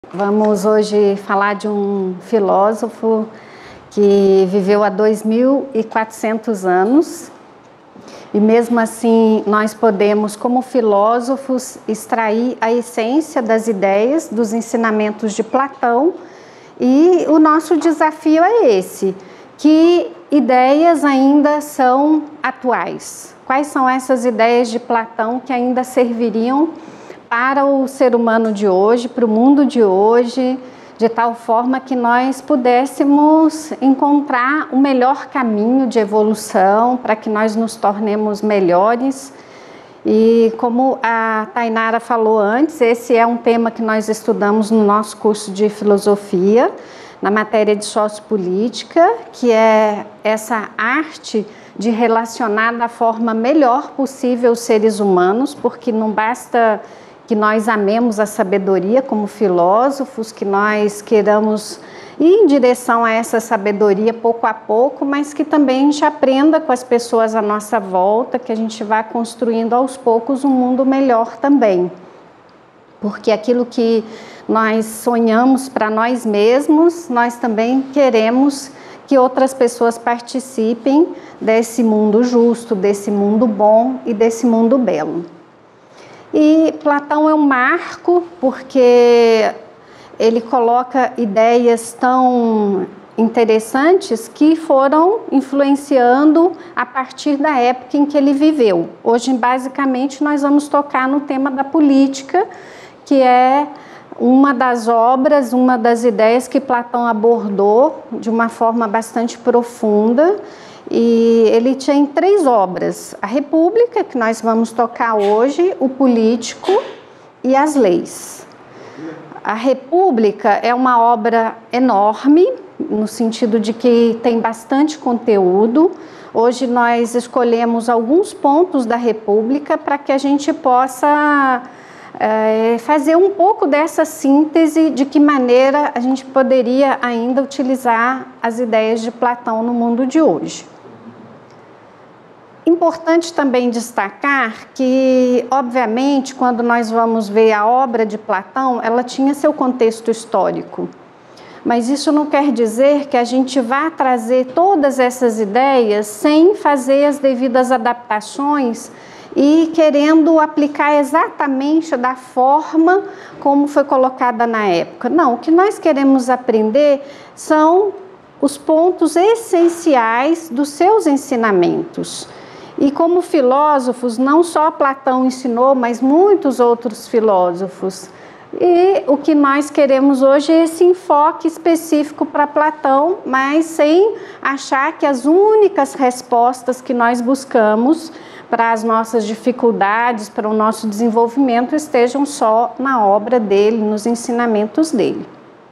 Vamos hoje falar de um filósofo que viveu há 2.400 anos e mesmo assim nós podemos, como filósofos, extrair a essência das ideias, dos ensinamentos de Platão, e o nosso desafio é esse: que ideias ainda são atuais? Quais são essas ideias de Platão que ainda serviriam para o ser humano de hoje, para o mundo de hoje, de tal forma que nós pudéssemos encontrar o melhor caminho de evolução para que nós nos tornemos melhores. E como a Tainara falou antes, esse é um tema que nós estudamos no nosso curso de filosofia, na matéria de sociopolítica, que é essa arte de relacionar da forma melhor possível os seres humanos, porque não basta que nós amemos a sabedoria como filósofos, que nós queiramos ir em direção a essa sabedoria pouco a pouco, mas que também a gente aprenda com as pessoas à nossa volta, que a gente vá construindo aos poucos um mundo melhor também. Porque aquilo que nós sonhamos para nós mesmos, nós também queremos que outras pessoas participem desse mundo justo, desse mundo bom e desse mundo belo. E Platão é um marco porque ele coloca ideias tão interessantes que foram influenciando a partir da época em que ele viveu. Hoje, basicamente, nós vamos tocar no tema da política, que é uma das obras, uma das ideias que Platão abordou de uma forma bastante profunda. E ele tinha 3 obras: a República, que nós vamos tocar hoje, o Político e as Leis. A República é uma obra enorme, no sentido de que tem bastante conteúdo. Hoje nós escolhemos alguns pontos da República para que a gente possa fazer um pouco dessa síntese de que maneira a gente poderia ainda utilizar as ideias de Platão no mundo de hoje. Importante também destacar que, obviamente, quando nós vamos ver a obra de Platão, ela tinha seu contexto histórico. Mas isso não quer dizer que a gente vá trazer todas essas ideias sem fazer as devidas adaptações e querendo aplicar exatamente da forma como foi colocada na época. Não, o que nós queremos aprender são os pontos essenciais dos seus ensinamentos. E como filósofos, não só Platão ensinou, mas muitos outros filósofos. E o que nós queremos hoje é esse enfoque específico para Platão, mas sem achar que as únicas respostas que nós buscamos para as nossas dificuldades, para o nosso desenvolvimento, estejam só na obra dele, nos ensinamentos dele.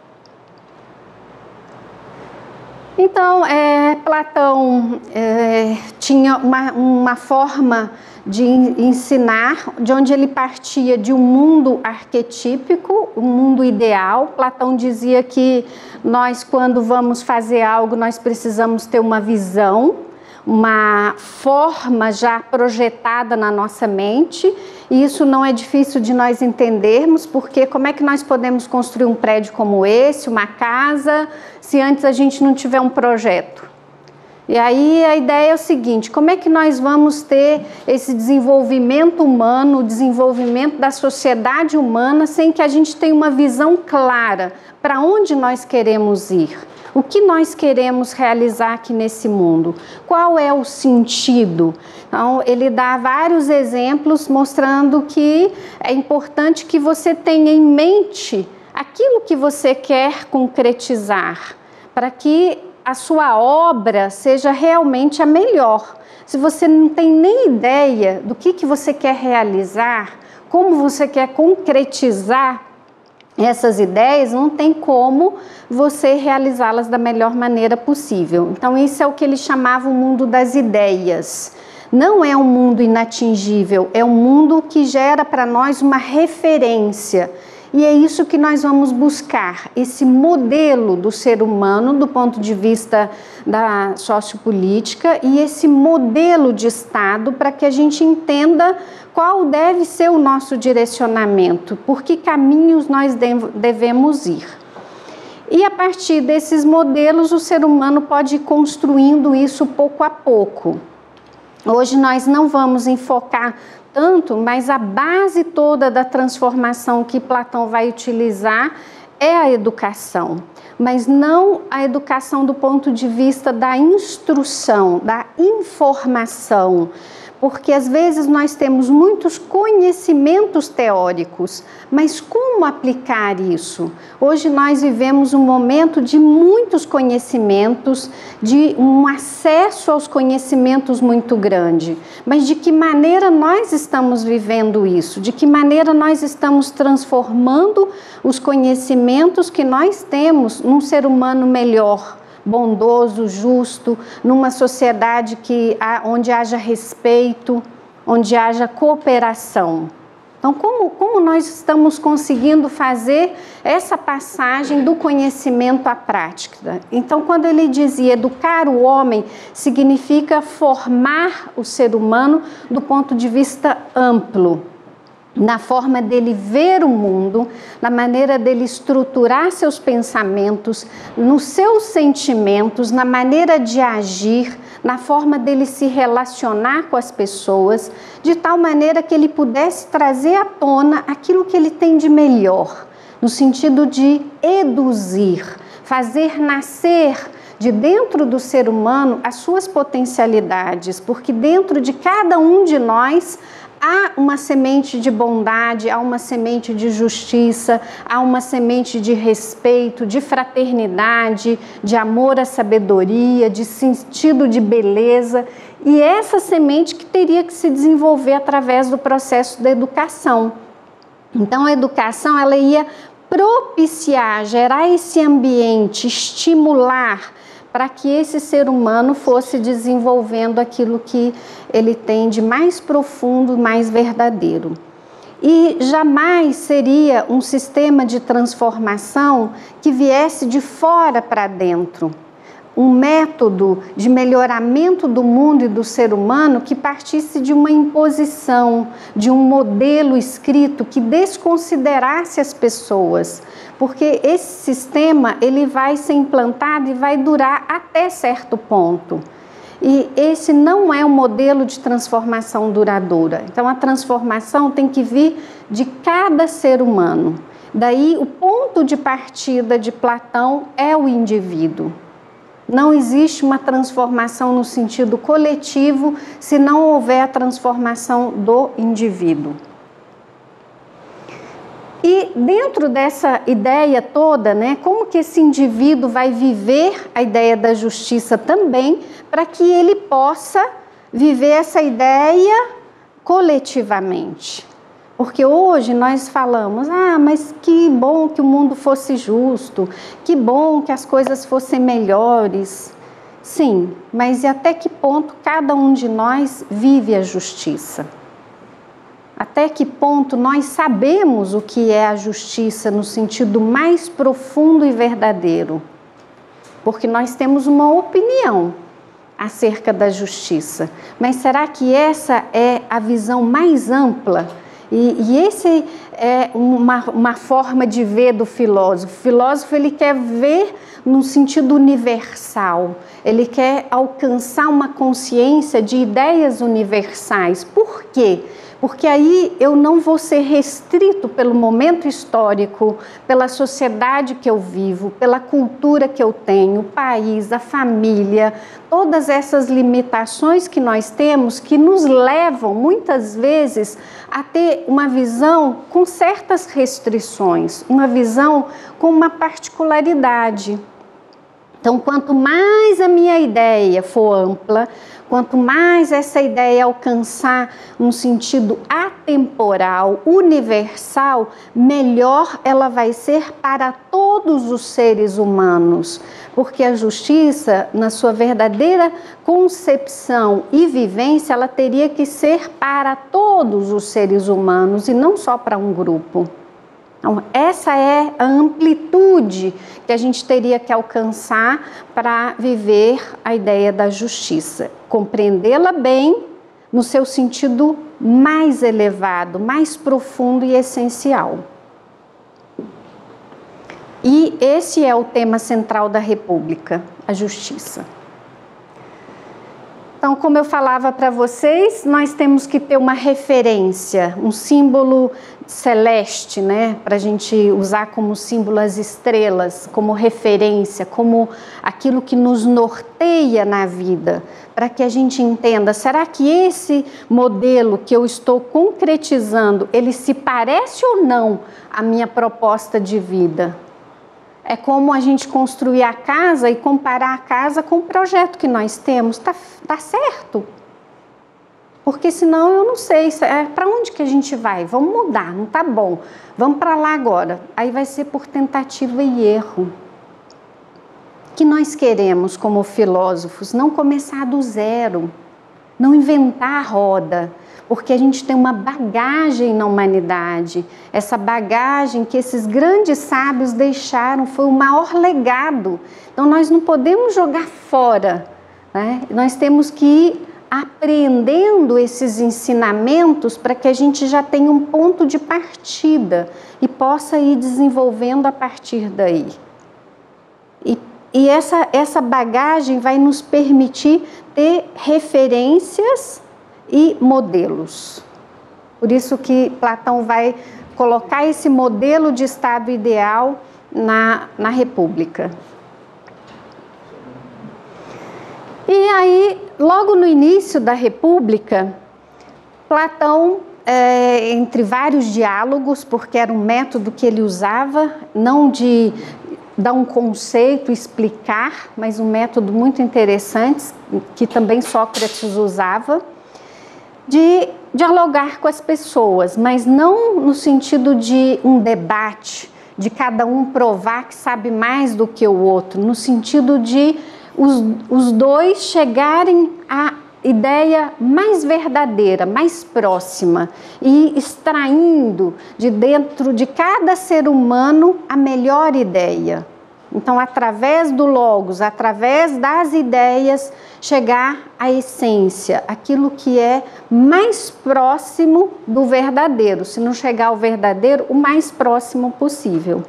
Então, Platão tinha uma forma de ensinar, de onde ele partia de um mundo arquetípico, um mundo ideal. Platão dizia que nós, quando vamos fazer algo, nós precisamos ter uma visão, uma forma já projetada na nossa mente, e isso não é difícil de nós entendermos, porque como é que nós podemos construir um prédio como esse, uma casa, se antes a gente não tiver um projeto? E aí a ideia é o seguinte: como é que nós vamos ter esse desenvolvimento humano, o desenvolvimento da sociedade humana, sem que a gente tenha uma visão clara para onde nós queremos ir? O que nós queremos realizar aqui nesse mundo? Qual é o sentido? Então, ele dá vários exemplos mostrando que é importante que você tenha em mente aquilo que você quer concretizar, para que a sua obra seja realmente a melhor. Se você não tem nem ideia do que você quer realizar, como você quer concretizar essas ideias, não tem como você realizá-las da melhor maneira possível. Então, isso é o que ele chamava o mundo das ideias. Não é um mundo inatingível, é um mundo que gera para nós uma referência. E é isso que nós vamos buscar, esse modelo do ser humano do ponto de vista da sociopolítica e esse modelo de Estado para que a gente entenda qual deve ser o nosso direcionamento, por que caminhos nós devemos ir. E a partir desses modelos, o ser humano pode ir construindo isso pouco a pouco. Hoje nós não vamos enfocar tanto, mas a base toda da transformação que Platão vai utilizar é a educação. Mas não a educação do ponto de vista da instrução, da informação. Porque às vezes nós temos muitos conhecimentos teóricos, mas como aplicar isso? Hoje nós vivemos um momento de muitos conhecimentos, de um acesso aos conhecimentos muito grande. Mas de que maneira nós estamos vivendo isso? De que maneira nós estamos transformando os conhecimentos que nós temos num ser humano melhor? Bondoso, justo, numa sociedade onde haja respeito, onde haja cooperação. Então, como nós estamos conseguindo fazer essa passagem do conhecimento à prática? Então, quando ele dizia educar o homem, significa formar o ser humano do ponto de vista amplo, na forma dele ver o mundo, na maneira dele estruturar seus pensamentos, nos seus sentimentos, na maneira de agir, na forma dele se relacionar com as pessoas, de tal maneira que ele pudesse trazer à tona aquilo que ele tem de melhor, no sentido de eduzir, fazer nascer de dentro do ser humano as suas potencialidades, porque dentro de cada um de nós há uma semente de bondade, há uma semente de justiça, há uma semente de respeito, de fraternidade, de amor à sabedoria, de sentido de beleza. E essa semente que teria que se desenvolver através do processo da educação. Então, a educação ela ia propiciar, gerar esse ambiente, estimular, para que esse ser humano fosse desenvolvendo aquilo que ele tem de mais profundo, mais verdadeiro. E jamais seria um sistema de transformação que viesse de fora para dentro. Um método de melhoramento do mundo e do ser humano que partisse de uma imposição, de um modelo escrito que desconsiderasse as pessoas. Porque esse sistema ele vai ser implantado e vai durar até certo ponto. E esse não é um modelo de transformação duradoura. Então a transformação tem que vir de cada ser humano. Daí o ponto de partida de Platão é o indivíduo. Não existe uma transformação no sentido coletivo se não houver a transformação do indivíduo. E dentro dessa ideia toda, como que esse indivíduo vai viver a ideia da justiça também, para que ele possa viver essa ideia coletivamente? Porque hoje nós falamos, mas que bom que o mundo fosse justo, que bom que as coisas fossem melhores. Sim, mas e até que ponto cada um de nós vive a justiça? Até que ponto nós sabemos o que é a justiça no sentido mais profundo e verdadeiro? Porque nós temos uma opinião acerca da justiça. Mas será que essa é a visão mais ampla? E esse é uma forma de ver do filósofo. O filósofo ele quer ver no sentido universal. Ele quer alcançar uma consciência de ideias universais. Por quê? Porque aí eu não vou ser restrito pelo momento histórico, pela sociedade que eu vivo, pela cultura que eu tenho, o país, a família, todas essas limitações que nós temos que nos levam muitas vezes a ter uma visão com certas restrições, uma visão com uma particularidade. Então, quanto mais a minha ideia for ampla, quanto mais essa ideia alcançar um sentido atemporal, universal, melhor ela vai ser para todos os seres humanos. Porque a justiça, na sua verdadeira concepção e vivência, ela teria que ser para todos os seres humanos e não só para um grupo. Então, essa é a amplitude que a gente teria que alcançar para viver a ideia da justiça. Compreendê-la bem, no seu sentido mais elevado, mais profundo e essencial. E esse é o tema central da República, a justiça. Então, como eu falava para vocês, nós temos que ter uma referência, um símbolo celeste, né? Para a gente usar como símbolo as estrelas, como referência, como aquilo que nos norteia na vida, para que a gente entenda, será que esse modelo que eu estou concretizando, ele se parece ou não à minha proposta de vida? É como a gente construir a casa e comparar a casa com o projeto que nós temos. Tá certo? Porque senão eu não sei, para onde que a gente vai? Vamos mudar, não tá bom. Vamos para lá agora. Aí vai ser por tentativa e erro. O que nós queremos como filósofos? Não começar do zero, não inventar a roda. Porque a gente tem uma bagagem na humanidade. Essa bagagem que esses grandes sábios deixaram foi o maior legado. Então nós não podemos jogar fora, né? Nós temos que ir aprendendo esses ensinamentos para que a gente já tenha um ponto de partida e possa ir desenvolvendo a partir daí. E essa bagagem vai nos permitir ter referências e modelos. Por isso que Platão vai colocar esse modelo de estado ideal na República. E aí, logo no início da República, Platão, entre vários diálogos, porque era um método que ele usava, não de dar um conceito, explicar, mas um método muito interessante, que também Sócrates usava, de dialogar com as pessoas, mas não no sentido de um debate, de cada um provar que sabe mais do que o outro, no sentido de os dois chegarem à ideia mais verdadeira, mais próxima e extraindo de dentro de cada ser humano a melhor ideia. Então, através do logos, através das ideias, chegar à essência, aquilo que é mais próximo do verdadeiro. Se não chegar ao verdadeiro, o mais próximo possível.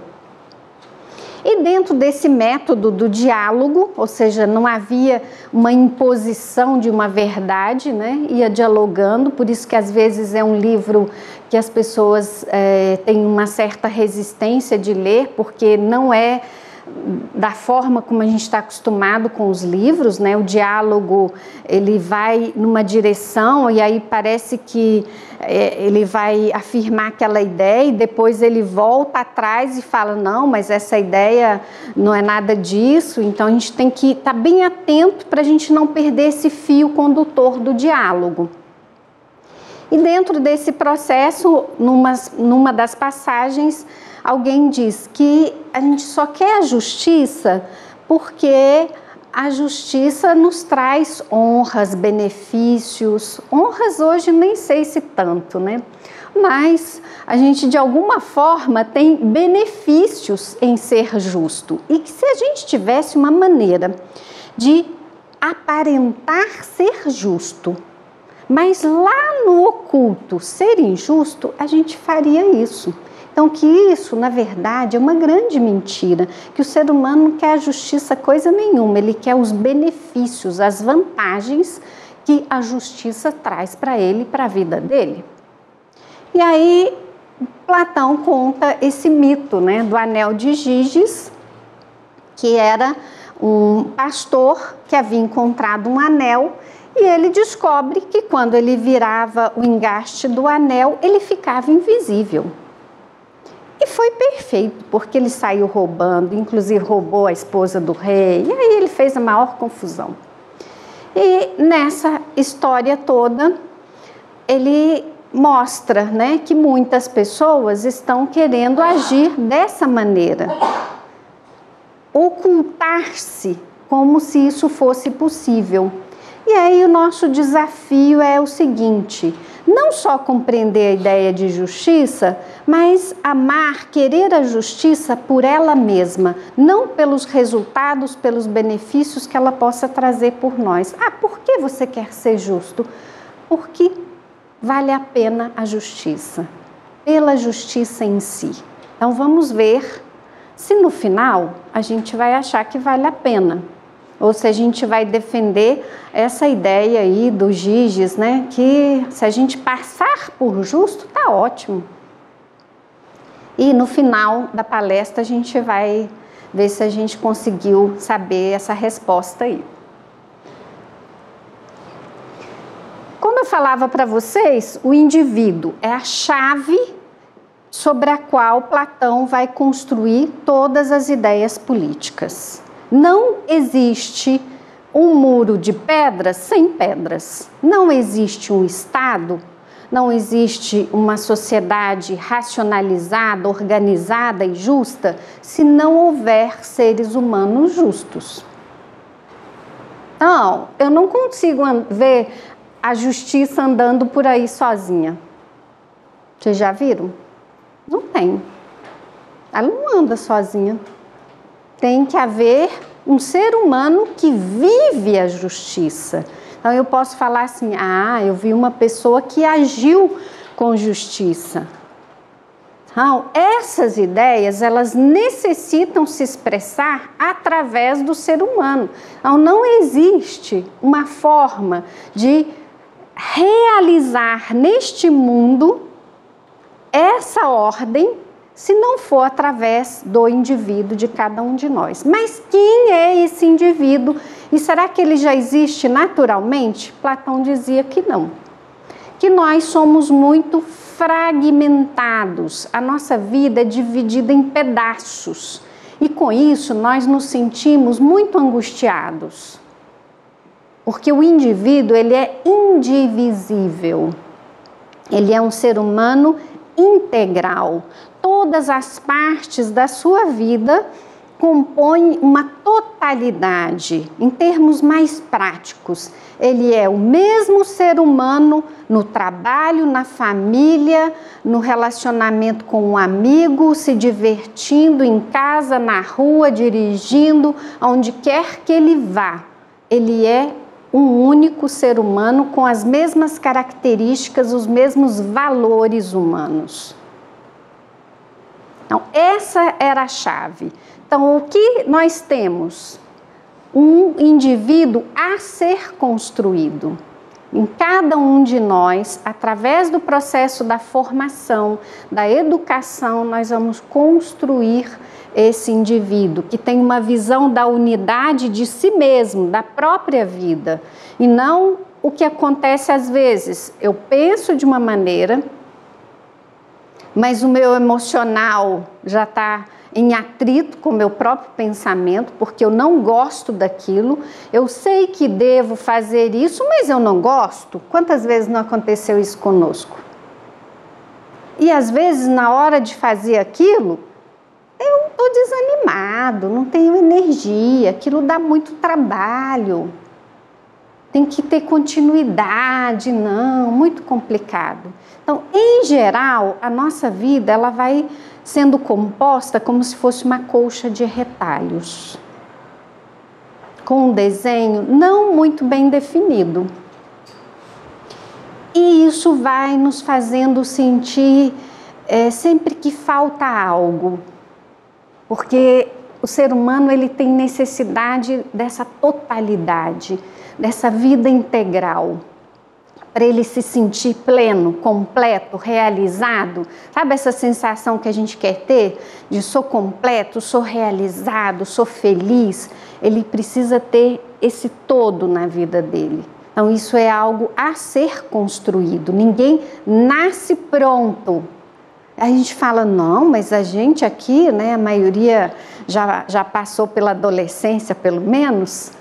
E dentro desse método do diálogo, ou seja, não havia uma imposição de uma verdade, né? Ia dialogando, por isso que às vezes é um livro que as pessoas têm uma certa resistência de ler, porque não é da forma como a gente está acostumado com os livros, né? O diálogo, ele vai numa direção e aí parece que ele vai afirmar aquela ideia e depois ele volta atrás e fala, não, mas essa ideia não é nada disso. Então a gente tem que estar bem atento para a gente não perder esse fio condutor do diálogo. E dentro desse processo, numa das passagens, alguém diz que a gente só quer a justiça porque a justiça nos traz honras, benefícios. Honras hoje nem sei se tanto, né? Mas a gente de alguma forma tem benefícios em ser justo. E que se a gente tivesse uma maneira de aparentar ser justo, mas lá no oculto ser injusto, a gente faria isso. Então, que isso, na verdade, é uma grande mentira, que o ser humano não quer a justiça coisa nenhuma, ele quer os benefícios, as vantagens que a justiça traz para ele e para a vida dele. E aí, Platão conta esse mito, né, do anel de Giges, que era um pastor que havia encontrado um anel e ele descobre que quando ele virava o engaste do anel, ele ficava invisível. E foi perfeito, porque ele saiu roubando, inclusive roubou a esposa do rei, e aí ele fez a maior confusão. E nessa história toda, ele mostra, né, que muitas pessoas estão querendo agir dessa maneira. Ocultar-se como se isso fosse possível. E aí o nosso desafio é o seguinte: não só compreender a ideia de justiça, mas amar, querer a justiça por ela mesma, não pelos resultados, pelos benefícios que ela possa trazer por nós. Ah, por que você quer ser justo? porque vale a pena a justiça, pela justiça em si. Então vamos ver se no final a gente vai achar que vale a pena, ou se a gente vai defender essa ideia aí do Giges, né, que se a gente passar por justo, tá ótimo. E no final da palestra a gente vai ver se a gente conseguiu saber essa resposta aí. Como eu falava para vocês, o indivíduo é a chave sobre a qual Platão vai construir todas as ideias políticas. Não existe um muro de pedras sem pedras. Não existe um Estado, não existe uma sociedade racionalizada, organizada e justa se não houver seres humanos justos. Então, eu não consigo ver a justiça andando por aí sozinha. Vocês já viram? Não tem. Ela não anda sozinha. Tem que haver um ser humano que vive a justiça. Então eu posso falar assim, eu vi uma pessoa que agiu com justiça. Então, essas ideias, elas necessitam se expressar através do ser humano. Então, não existe uma forma de realizar neste mundo essa ordem se não for através do indivíduo de cada um de nós. Mas quem é esse indivíduo? E será que ele já existe naturalmente? Platão dizia que não. Que nós somos muito fragmentados. A nossa vida é dividida em pedaços. E com isso nós nos sentimos muito angustiados. Porque o indivíduo, ele é indivisível. Ele é um ser humano integral. Todas as partes da sua vida compõem uma totalidade. Em termos mais práticos, ele é o mesmo ser humano no trabalho, na família, no relacionamento com um amigo, se divertindo em casa, na rua, dirigindo, aonde quer que ele vá. Ele é um único ser humano com as mesmas características, os mesmos valores humanos. Então, essa era a chave. Então, o que nós temos? Um indivíduo a ser construído. Em cada um de nós, através do processo da formação, da educação, nós vamos construir esse indivíduo que tem uma visão da unidade de si mesmo, da própria vida. E não o que acontece às vezes. Eu penso de uma maneira, mas o meu emocional já está em atrito com o meu próprio pensamento, porque eu não gosto daquilo. Eu sei que devo fazer isso, mas eu não gosto. Quantas vezes não aconteceu isso conosco? E às vezes, na hora de fazer aquilo, eu estou desanimado, não tenho energia, aquilo dá muito trabalho. Tem que ter continuidade, não, muito complicado. Então, em geral, a nossa vida ela vai sendo composta como se fosse uma colcha de retalhos, com um desenho não muito bem definido. E isso vai nos fazendo sentir sempre que falta algo, porque o ser humano ele tem necessidade dessa totalidade, dessa vida integral, para ele se sentir pleno, completo, realizado. Sabe essa sensação que a gente quer ter? De sou completo, sou realizado, sou feliz. Ele precisa ter esse todo na vida dele. Então isso é algo a ser construído. Ninguém nasce pronto. A gente fala, não, mas a gente aqui, né, a maioria já passou pela adolescência, pelo menos.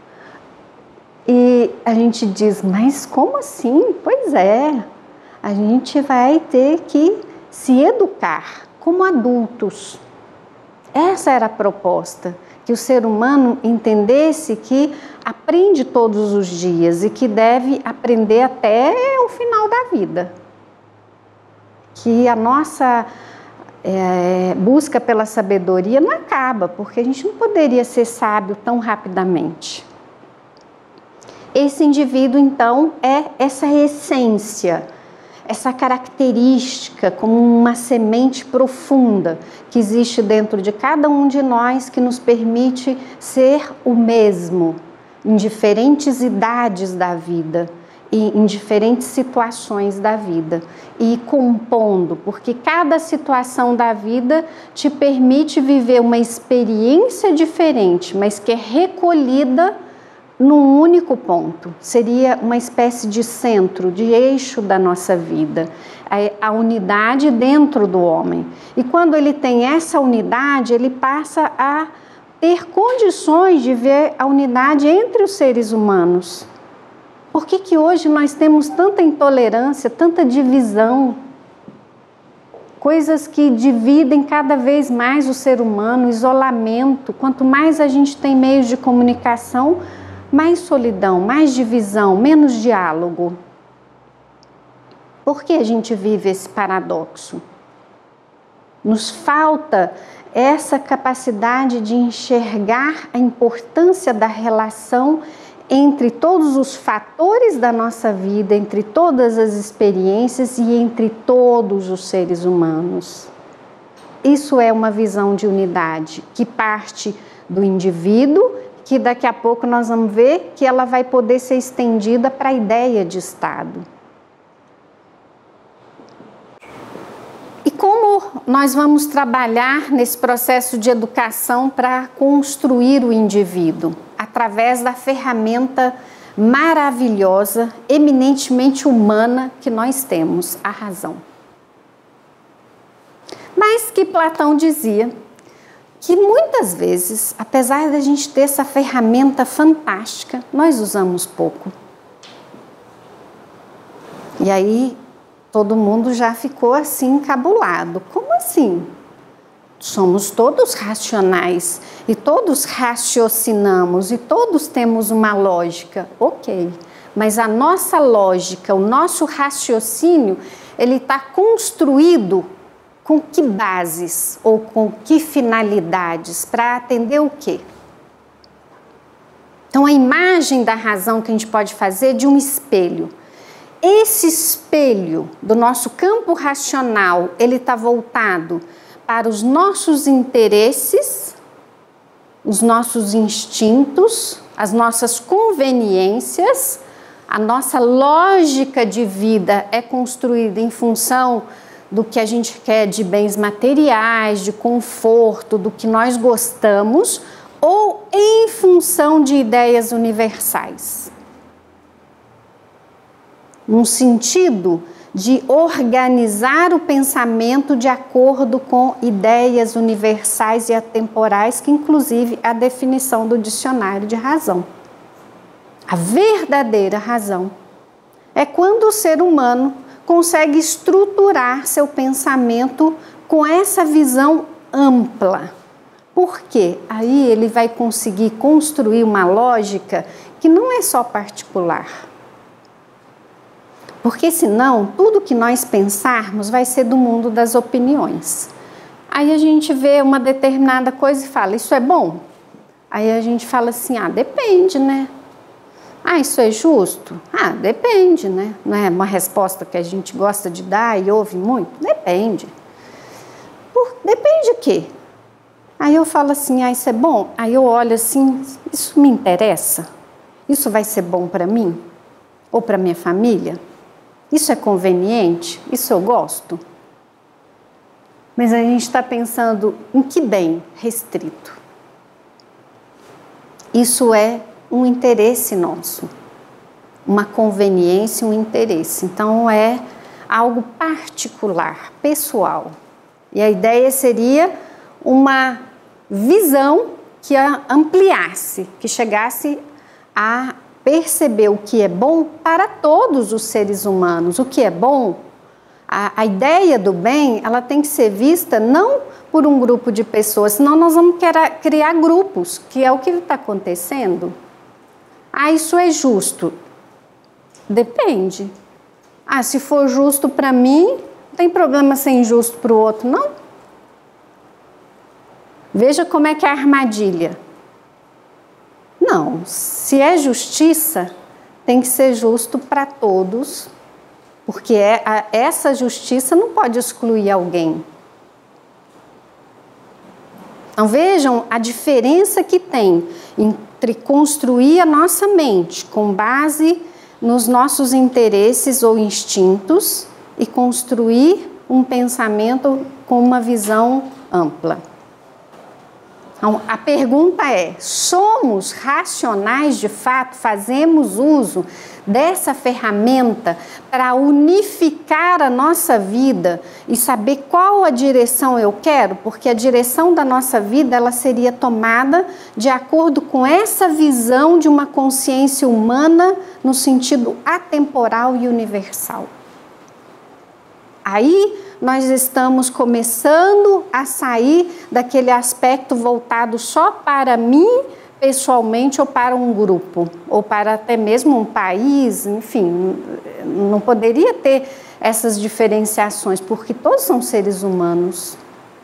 E a gente diz, mas como assim? Pois é, a gente vai ter que se educar como adultos. Essa era a proposta, que o ser humano entendesse que aprende todos os dias e que deve aprender até o final da vida. Que a nossa busca pela sabedoria não acaba, porque a gente não poderia ser sábio tão rapidamente. esse indivíduo, então, é essa essência, essa característica como uma semente profunda que existe dentro de cada um de nós, que nos permite ser o mesmo em diferentes idades da vida e em diferentes situações da vida, e compondo, porque cada situação da vida te permite viver uma experiência diferente, mas que é recolhida num único ponto. Seria uma espécie de centro, de eixo da nossa vida, a unidade dentro do homem. E quando ele tem essa unidade, ele passa a ter condições de ver a unidade entre os seres humanos. Por que hoje nós temos tanta intolerância, tanta divisão? Coisas que dividem cada vez mais o ser humano, isolamento. Quanto mais a gente tem meios de comunicação, mais solidão, mais divisão, menos diálogo. Por que a gente vive esse paradoxo? Nos falta essa capacidade de enxergar a importância da relação entre todos os fatores da nossa vida, entre todas as experiências e entre todos os seres humanos. Isso é uma visão de unidade que parte do indivíduo, que daqui a pouco nós vamos ver que ela vai poder ser estendida para a ideia de Estado. E como nós vamos trabalhar nesse processo de educação para construir o indivíduo? Através da ferramenta maravilhosa, eminentemente humana que nós temos, a razão. Mas que Platão dizia que muitas vezes, apesar de a gente ter essa ferramenta fantástica, nós usamos pouco. E aí todo mundo já ficou assim encabulado. Como assim? Somos todos racionais e todos raciocinamos e todos temos uma lógica. Ok, mas a nossa lógica, o nosso raciocínio, ele está construído com que bases ou com que finalidades, para atender o quê? Então, a imagem da razão que a gente pode fazer é de um espelho. Esse espelho do nosso campo racional, ele está voltado para os nossos interesses, os nossos instintos, as nossas conveniências. A nossa lógica de vida é construída em função do que a gente quer de bens materiais, de conforto, do que nós gostamos, ou em função de ideias universais. Num sentido de organizar o pensamento de acordo com ideias universais e atemporais, que inclusive é a definição do dicionário de razão. A verdadeira razão é quando o ser humano consegue estruturar seu pensamento com essa visão ampla. Por quê? Aí ele vai conseguir construir uma lógica que não é só particular. Porque senão, tudo que nós pensarmos vai ser do mundo das opiniões. Aí a gente vê uma determinada coisa e fala, isso é bom? Aí a gente fala assim, depende, né? Isso é justo? Depende, né? Não é uma resposta que a gente gosta de dar e ouve muito? Depende. Depende de quê? Aí eu falo assim, isso é bom? Aí eu olho assim, isso me interessa? Isso vai ser bom para mim? Ou para minha família? Isso é conveniente? Isso eu gosto? Mas a gente está pensando em que bem restrito? Isso é um interesse nosso, uma conveniência, um interesse. Então é algo particular, pessoal. E a ideia seria uma visão que ampliasse, que chegasse a perceber o que é bom para todos os seres humanos. O que é bom, a ideia do bem, ela tem que ser vista não por um grupo de pessoas, senão nós vamos criar grupos, que é o que está acontecendo. Isso é justo? Depende. Se for justo para mim, não tem problema ser injusto para o outro, não? Veja como é que é a armadilha. Não, se é justiça, tem que ser justo para todos, porque essa justiça não pode excluir alguém. Então vejam a diferença que tem entre construir a nossa mente com base nos nossos interesses ou instintos e construir um pensamento com uma visão ampla. Então, a pergunta é: somos racionais de fato? Fazemos uso dessa ferramenta para unificar a nossa vida e saber qual a direção eu quero? Porque a direção da nossa vida ela seria tomada de acordo com essa visão de uma consciência humana no sentido atemporal e universal. Aí nós estamos começando a sair daquele aspecto voltado só para mim, pessoalmente, ou para um grupo, ou para até mesmo um país, enfim, não poderia ter essas diferenciações, porque todos são seres humanos.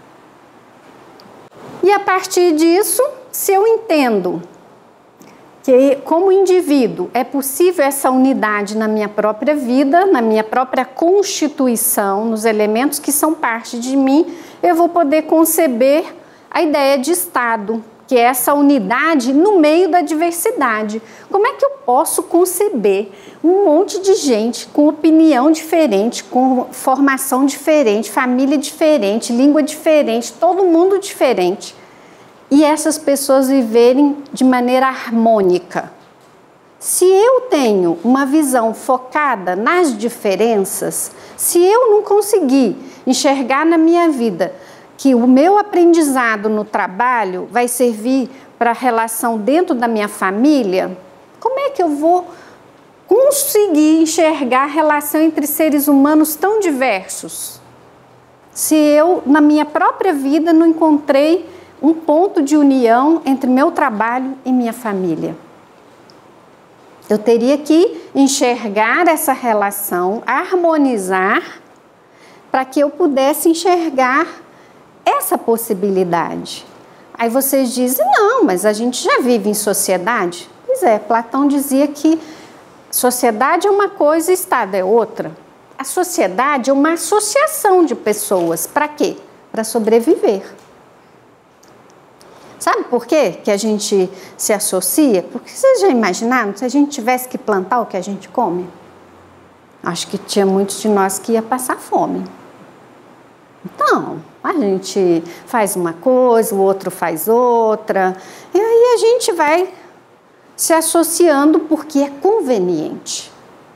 E a partir disso, se eu entendo que como indivíduo é possível essa unidade na minha própria vida, na minha própria constituição, nos elementos que são parte de mim, eu vou poder conceber a ideia de Estado, que é essa unidade no meio da diversidade. Como é que eu posso conceber um monte de gente com opinião diferente, com formação diferente, família diferente, língua diferente, todo mundo diferente, e essas pessoas viverem de maneira harmônica? Se eu tenho uma visão focada nas diferenças, se eu não conseguir enxergar na minha vida que o meu aprendizado no trabalho vai servir para a relação dentro da minha família, como é que eu vou conseguir enxergar a relação entre seres humanos tão diversos? Se eu, na minha própria vida, não encontrei um ponto de união entre meu trabalho e minha família. Eu teria que enxergar essa relação, harmonizar, para que eu pudesse enxergar essa possibilidade. Aí vocês dizem: não, mas a gente já vive em sociedade. Pois é, Platão dizia que sociedade é uma coisa e Estado é outra. A sociedade é uma associação de pessoas. Para quê? Para sobreviver. Sabe por quê que a gente se associa? Porque vocês já imaginaram se a gente tivesse que plantar o que a gente come? Acho que tinha muitos de nós que ia passar fome. Então, a gente faz uma coisa, o outro faz outra, e aí a gente vai se associando porque é conveniente.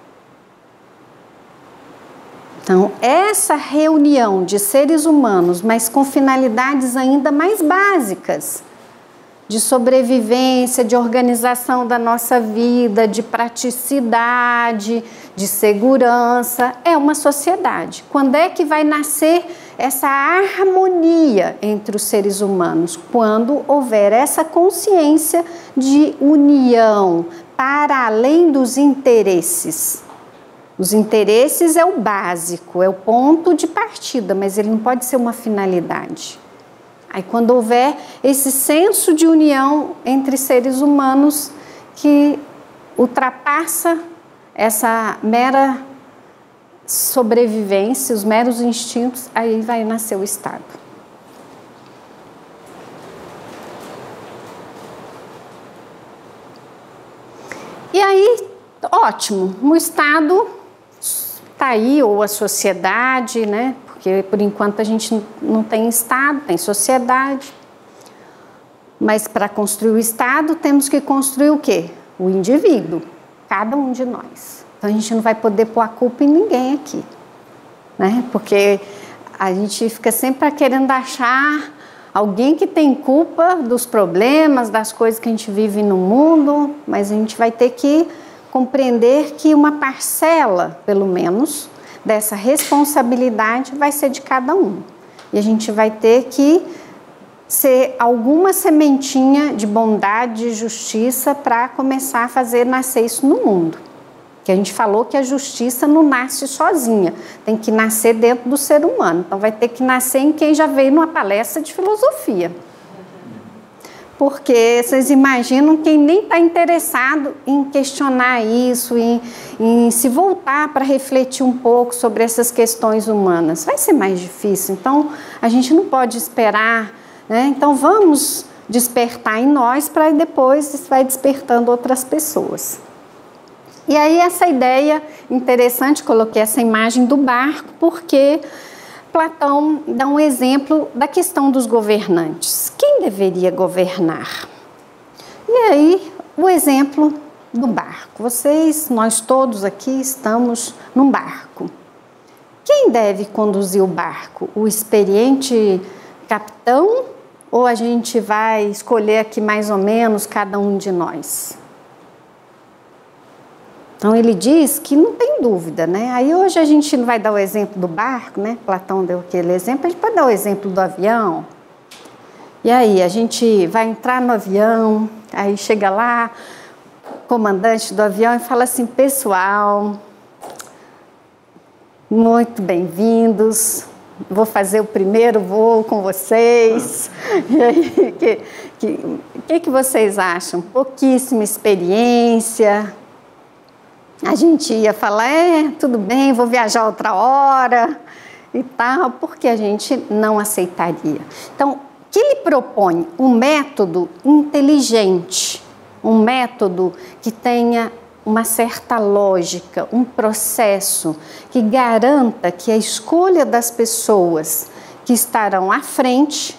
Então, essa reunião de seres humanos, mas com finalidades ainda mais básicas, de sobrevivência, de organização da nossa vida, de praticidade, de segurança, é uma sociedade. Quando é que vai nascer essa harmonia entre os seres humanos? Quando houver essa consciência de união para além dos interesses. Os interesses é o básico, é o ponto de partida, mas ele não pode ser uma finalidade. Aí quando houver esse senso de união entre seres humanos que ultrapassa essa mera sobrevivência, os meros instintos, aí vai nascer o Estado. E aí, ótimo, o Estado está aí, ou a sociedade, né? Porque por enquanto a gente não tem Estado, tem sociedade. Mas para construir o Estado temos que construir o quê? O indivíduo, cada um de nós. Então a gente não vai poder pôr a culpa em ninguém aqui, né? Porque a gente fica sempre querendo achar alguém que tem culpa dos problemas, das coisas que a gente vive no mundo, mas a gente vai ter que compreender que uma parcela, pelo menos, dessa responsabilidade vai ser de cada um. E a gente vai ter que ser alguma sementinha de bondade e justiça para começar a fazer nascer isso no mundo. Que a gente falou que a justiça não nasce sozinha, tem que nascer dentro do ser humano. Então vai ter que nascer em quem já veio numa palestra de filosofia. Porque vocês imaginam quem nem está interessado em questionar isso, em se voltar para refletir um pouco sobre essas questões humanas. Vai ser mais difícil, então a gente não pode esperar, né? Então vamos despertar em nós para depois isso vai despertando outras pessoas. E aí essa ideia interessante, coloquei essa imagem do barco, porque Platão dá um exemplo da questão dos governantes. Quem deveria governar? E aí, o exemplo do barco. Nós todos aqui estamos num barco. Quem deve conduzir o barco? O experiente capitão? Ou a gente vai escolher aqui mais ou menos cada um de nós? Então ele diz que não tem dúvida, né? Aí hoje a gente não vai dar o exemplo do barco, né? Platão deu aquele exemplo, a gente pode dar o exemplo do avião. E aí a gente vai entrar no avião, aí chega lá, o comandante do avião e fala assim: pessoal, muito bem-vindos, vou fazer o primeiro voo com vocês. E aí, que vocês acham? Pouquíssima experiência. A gente ia falar, tudo bem, vou viajar outra hora e tal, porque a gente não aceitaria. Então, o que ele propõe? Um método inteligente, um método que tenha uma certa lógica, um processo que garanta que a escolha das pessoas que estarão à frente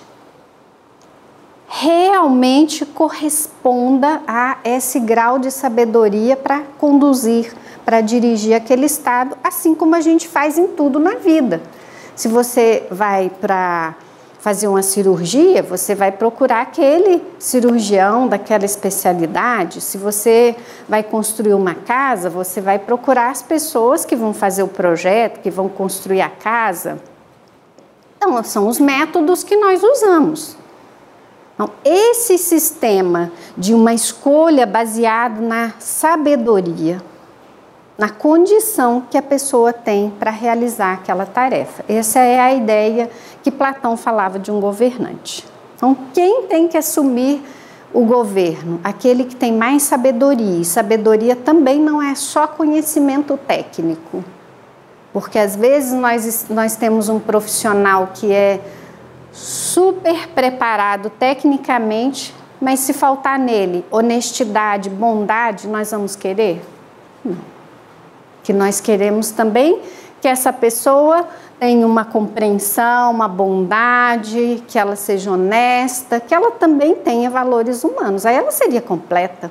realmente corresponda a esse grau de sabedoria para conduzir, para dirigir aquele estado, assim como a gente faz em tudo na vida. Se você vai para fazer uma cirurgia, você vai procurar aquele cirurgião daquela especialidade. Se você vai construir uma casa, você vai procurar as pessoas que vão fazer o projeto, que vão construir a casa. Então, são os métodos que nós usamos. Então, esse sistema de uma escolha baseado na sabedoria, na condição que a pessoa tem para realizar aquela tarefa. Essa é a ideia que Platão falava de um governante. Então, quem tem que assumir o governo? Aquele que tem mais sabedoria. E sabedoria também não é só conhecimento técnico. Porque às vezes nós temos um profissional que é super preparado tecnicamente, mas se faltar nele honestidade, bondade, nós vamos querer? Não. Que nós queremos também que essa pessoa tenha uma compreensão, uma bondade, que ela seja honesta, que ela também tenha valores humanos. Aí ela seria completa.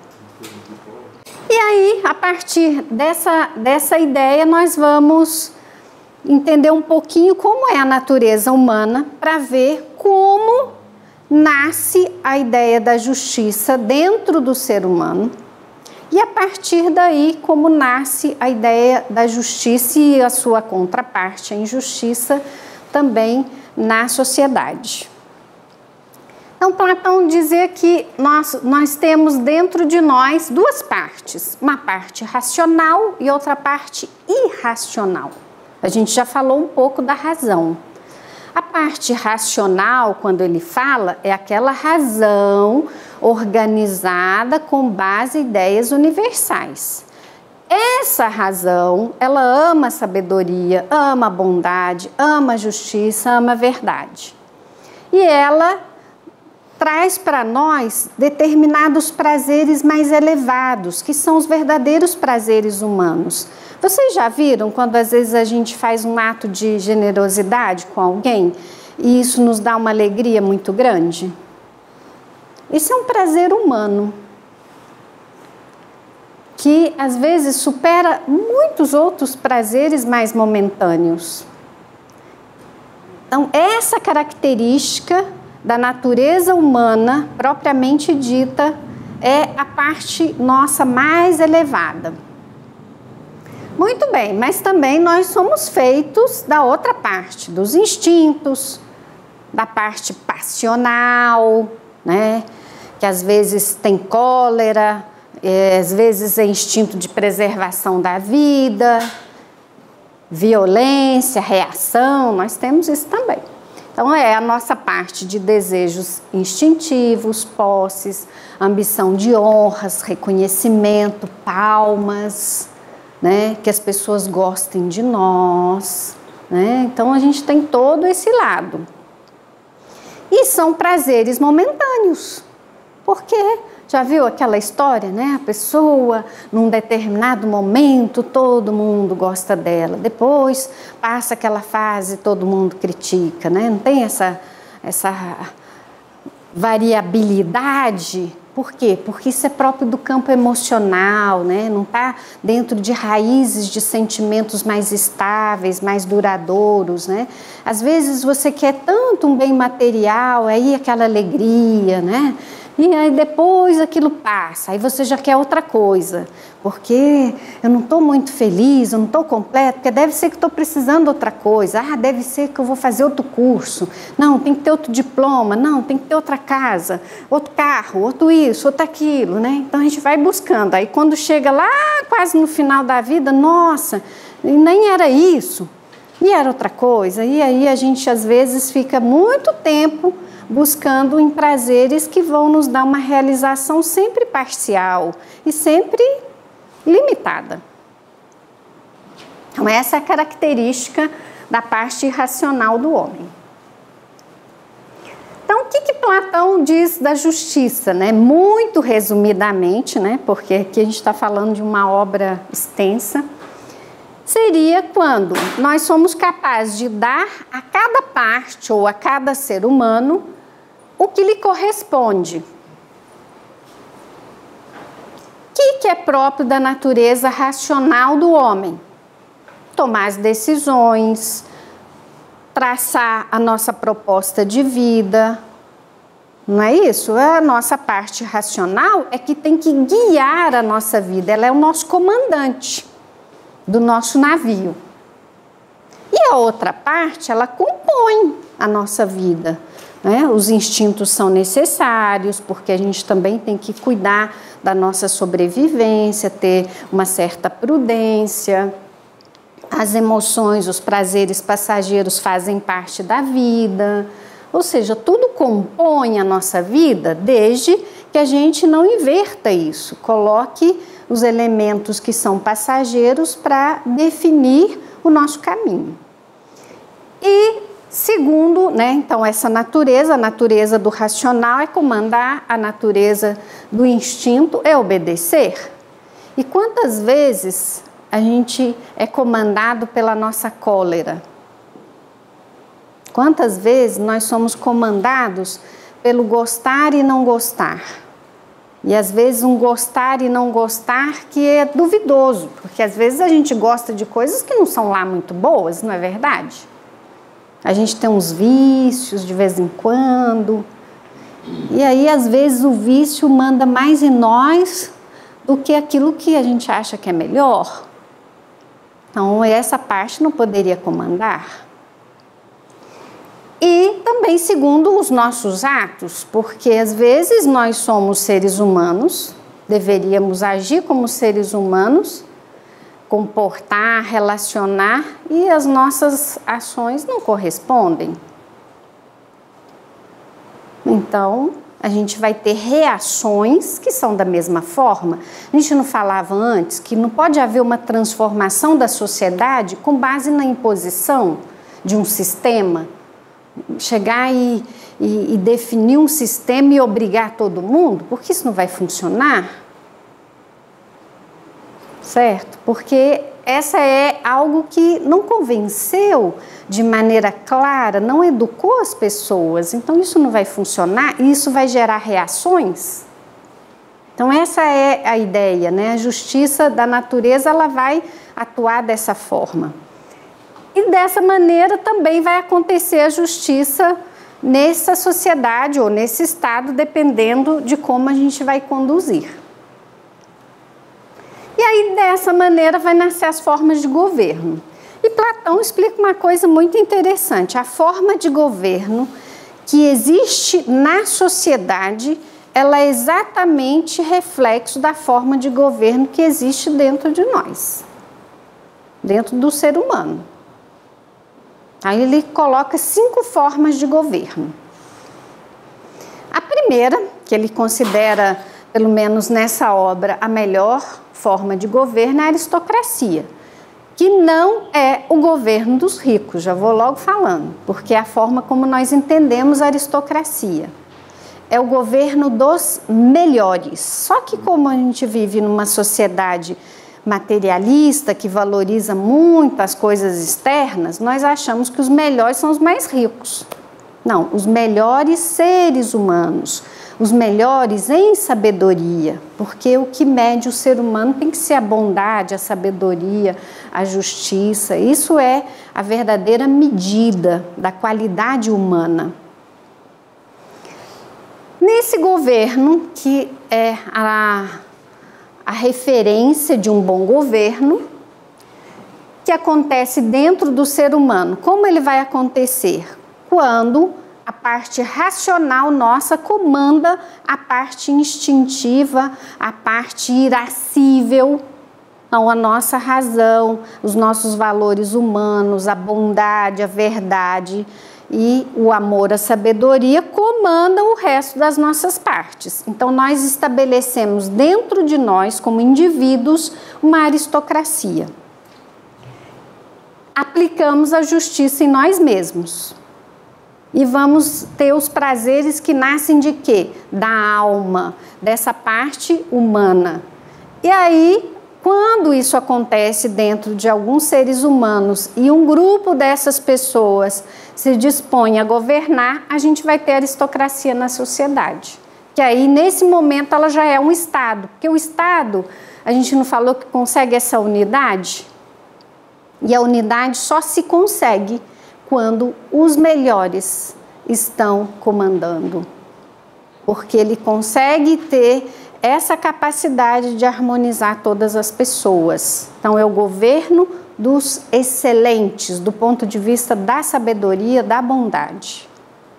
E aí, a partir dessa ideia, nós vamos entender um pouquinho como é a natureza humana para ver como nasce a ideia da justiça dentro do ser humano e a partir daí como nasce a ideia da justiça e a sua contraparte, a injustiça, também na sociedade. Então, Platão dizia que nós temos dentro de nós duas partes, uma parte racional e outra parte irracional. A gente já falou um pouco da razão. A parte racional, quando ele fala, é aquela razão organizada com base em ideias universais. Essa razão, ela ama a sabedoria, ama a bondade, ama a justiça, ama a verdade. E ela traz para nós determinados prazeres mais elevados, que são os verdadeiros prazeres humanos. Vocês já viram quando às vezes a gente faz um ato de generosidade com alguém e isso nos dá uma alegria muito grande? Isso é um prazer humano que às vezes supera muitos outros prazeres mais momentâneos. Então, essa característica da natureza humana propriamente dita é a parte nossa mais elevada. Muito bem, mas também nós somos feitos da outra parte, dos instintos, da parte passional, né? Que às vezes tem cólera, às vezes é instinto de preservação da vida, violência, reação, nós temos isso também. Então é a nossa parte de desejos instintivos, posses, ambição de honras, reconhecimento, palmas, né? Que as pessoas gostem de nós, né? Então a gente tem todo esse lado. E são prazeres momentâneos, porque já viu aquela história, né? A pessoa, num determinado momento, todo mundo gosta dela. Depois, passa aquela fase, todo mundo critica, né? Não tem essa variabilidade. Por quê? Porque isso é próprio do campo emocional, né? Não está dentro de raízes de sentimentos mais estáveis, mais duradouros, né? Às vezes você quer tanto um bem material, aí aquela alegria, né? E aí depois aquilo passa, aí você já quer outra coisa, porque eu não estou muito feliz, eu não estou completo, porque deve ser que estou precisando de outra coisa, deve ser que eu vou fazer outro curso, não, tem que ter outro diploma, não, tem que ter outra casa, outro carro, outro isso, outro aquilo, né? Então a gente vai buscando, aí quando chega lá quase no final da vida, nossa, nem era isso, e era outra coisa, e aí a gente às vezes fica muito tempo buscando em prazeres que vão nos dar uma realização sempre parcial e sempre limitada. Então essa é a característica da parte irracional do homem. Então o que Platão diz da justiça, né? Muito resumidamente, né? Porque aqui a gente está falando de uma obra extensa. Seria quando nós somos capazes de dar a cada parte ou a cada ser humano o que lhe corresponde. O que é próprio da natureza racional do homem? Tomar as decisões, traçar a nossa proposta de vida. Não é isso? A nossa parte racional é que tem que guiar a nossa vida, ela é o nosso comandante do nosso navio. E a outra parte, ela compõe a nossa vida, né? Os instintos são necessários, porque a gente também tem que cuidar da nossa sobrevivência, ter uma certa prudência. As emoções, os prazeres passageiros fazem parte da vida. Ou seja, tudo compõe a nossa vida, desde que a gente não inverta isso, coloque os elementos que são passageiros para definir o nosso caminho. E segundo, né, então essa natureza, a natureza do racional é comandar, a natureza do instinto é obedecer. E quantas vezes a gente é comandado pela nossa cólera? Quantas vezes nós somos comandados pelo gostar e não gostar? E às vezes um gostar e não gostar que é duvidoso, porque às vezes a gente gosta de coisas que não são lá muito boas, não é verdade? A gente tem uns vícios de vez em quando, e aí às vezes o vício manda mais em nós do que aquilo que a gente acha que é melhor. Então essa parte não poderia comandar. E também segundo os nossos atos, porque às vezes nós somos seres humanos, deveríamos agir como seres humanos, comportar, relacionar, e as nossas ações não correspondem. Então, a gente vai ter reações que são da mesma forma. A gente não falava antes que não pode haver uma transformação da sociedade com base na imposição de um sistema? Chegar e definir um sistema e obrigar todo mundo, porque isso não vai funcionar, certo? Porque essa é algo que não convenceu de maneira clara, não educou as pessoas, então isso não vai funcionar e isso vai gerar reações. Então essa é a ideia, né? A justiça da natureza, ela vai atuar dessa forma. E dessa maneira também vai acontecer a justiça nessa sociedade ou nesse estado, dependendo de como a gente vai conduzir. E aí, dessa maneira, vai nascer as formas de governo. E Platão explica uma coisa muito interessante. A forma de governo que existe na sociedade, ela é exatamente reflexo da forma de governo que existe dentro de nós, dentro do ser humano. Aí ele coloca 5 formas de governo. A primeira, que ele considera, pelo menos nessa obra, a melhor forma de governo é a aristocracia, que não é o governo dos ricos, já vou logo falando, porque é a forma como nós entendemos a aristocracia. É o governo dos melhores. Só que como a gente vive numa sociedade materialista, que valoriza muito as coisas externas, nós achamos que os melhores são os mais ricos. Não, os melhores seres humanos, os melhores em sabedoria, porque o que mede o ser humano tem que ser a bondade, a sabedoria, a justiça. Isso é a verdadeira medida da qualidade humana. Nesse governo, que é a referência de um bom governo, que acontece dentro do ser humano. Como ele vai acontecer? Quando a parte racional nossa comanda a parte instintiva, a parte irascível, então a nossa razão, os nossos valores humanos, a bondade, a verdade e o amor, a sabedoria comandam o resto das nossas partes. Então nós estabelecemos dentro de nós, como indivíduos, uma aristocracia. Aplicamos a justiça em nós mesmos. E vamos ter os prazeres que nascem de quê? Da alma, dessa parte humana. E aí, quando isso acontece dentro de alguns seres humanos e um grupo dessas pessoas se dispõe a governar, a gente vai ter aristocracia na sociedade. Que aí, nesse momento, ela já é um Estado. Porque o Estado, a gente não falou que consegue essa unidade? E a unidade só se consegue quando os melhores estão comandando, porque ele consegue ter essa capacidade de harmonizar todas as pessoas. Então é o governo dos excelentes, do ponto de vista da sabedoria, da bondade.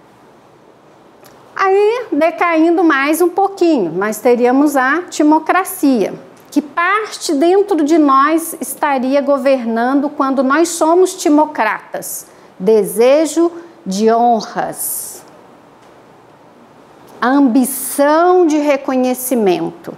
Aí, decaindo mais um pouquinho, nós teríamos a timocracia, que parte dentro de nós estaria governando quando nós somos timocratas. Desejo de honras, a ambição de reconhecimento.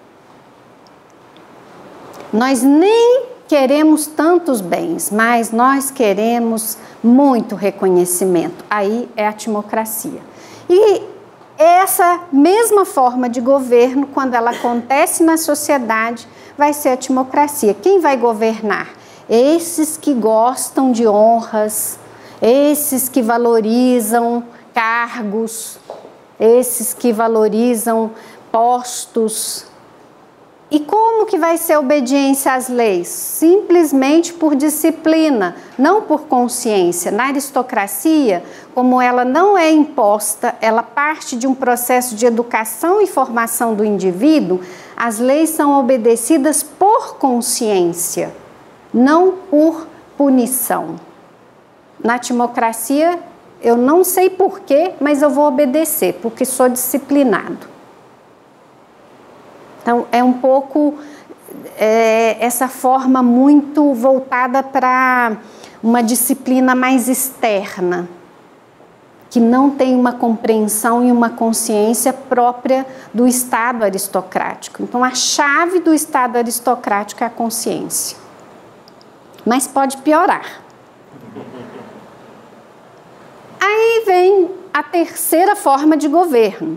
Nós nem queremos tantos bens, mas nós queremos muito reconhecimento. Aí é a timocracia. E essa mesma forma de governo, quando ela acontece na sociedade, vai ser a timocracia. Quem vai governar? Esses que gostam de honras, esses que valorizam cargos, esses que valorizam postos. E como que vai ser a obediência às leis? Simplesmente por disciplina, não por consciência. Na aristocracia, como ela não é imposta, ela parte de um processo de educação e formação do indivíduo, as leis são obedecidas por consciência, não por punição. Na timocracia, eu não sei porquê, mas eu vou obedecer, porque sou disciplinado. Então, é um pouco essa forma muito voltada para uma disciplina mais externa, que não tem uma compreensão e uma consciência própria do Estado aristocrático. Então, a chave do Estado aristocrático é a consciência. Mas pode piorar. Aí vem a terceira forma de governo,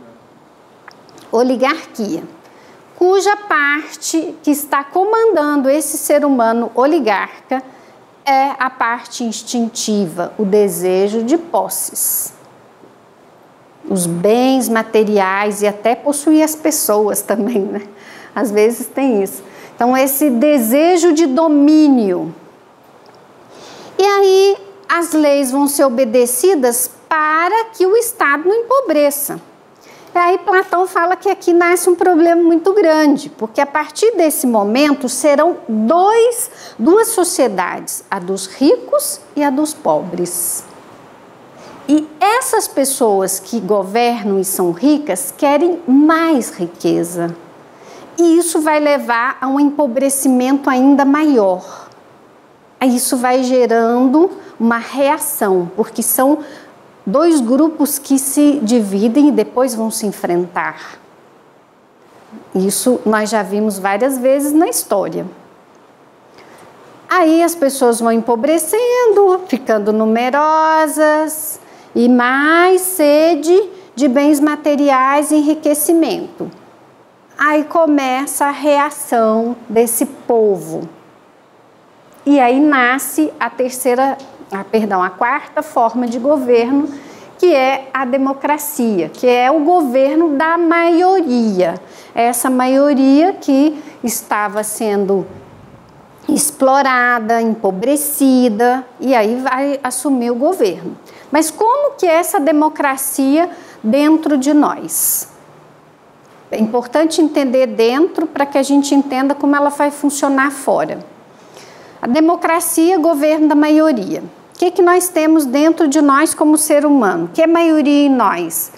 oligarquia, cuja parte que está comandando esse ser humano oligarca é a parte instintiva, o desejo de posses, os bens materiais e até possuir as pessoas também, né? Às vezes tem isso. Então, esse desejo de domínio. E aí, as leis vão ser obedecidas para que o Estado não empobreça. E aí Platão fala que aqui nasce um problema muito grande, porque a partir desse momento serão duas sociedades, a dos ricos e a dos pobres. E essas pessoas que governam e são ricas querem mais riqueza. E isso vai levar a um empobrecimento ainda maior. Isso vai gerando uma reação, porque são dois grupos que se dividem e depois vão se enfrentar. Isso nós já vimos várias vezes na história. Aí as pessoas vão empobrecendo, ficando numerosas e mais sede de bens materiais e enriquecimento. Aí começa a reação desse povo. E aí nasce a quarta forma de governo, que é a democracia, que é o governo da maioria. Essa maioria que estava sendo explorada, empobrecida, e aí vai assumir o governo. Mas como que é essa democracia dentro de nós? É importante entender dentro para que a gente entenda como ela vai funcionar fora. A democracia é o governo da maioria. O que nós temos dentro de nós como ser humano? O que é maioria em nós?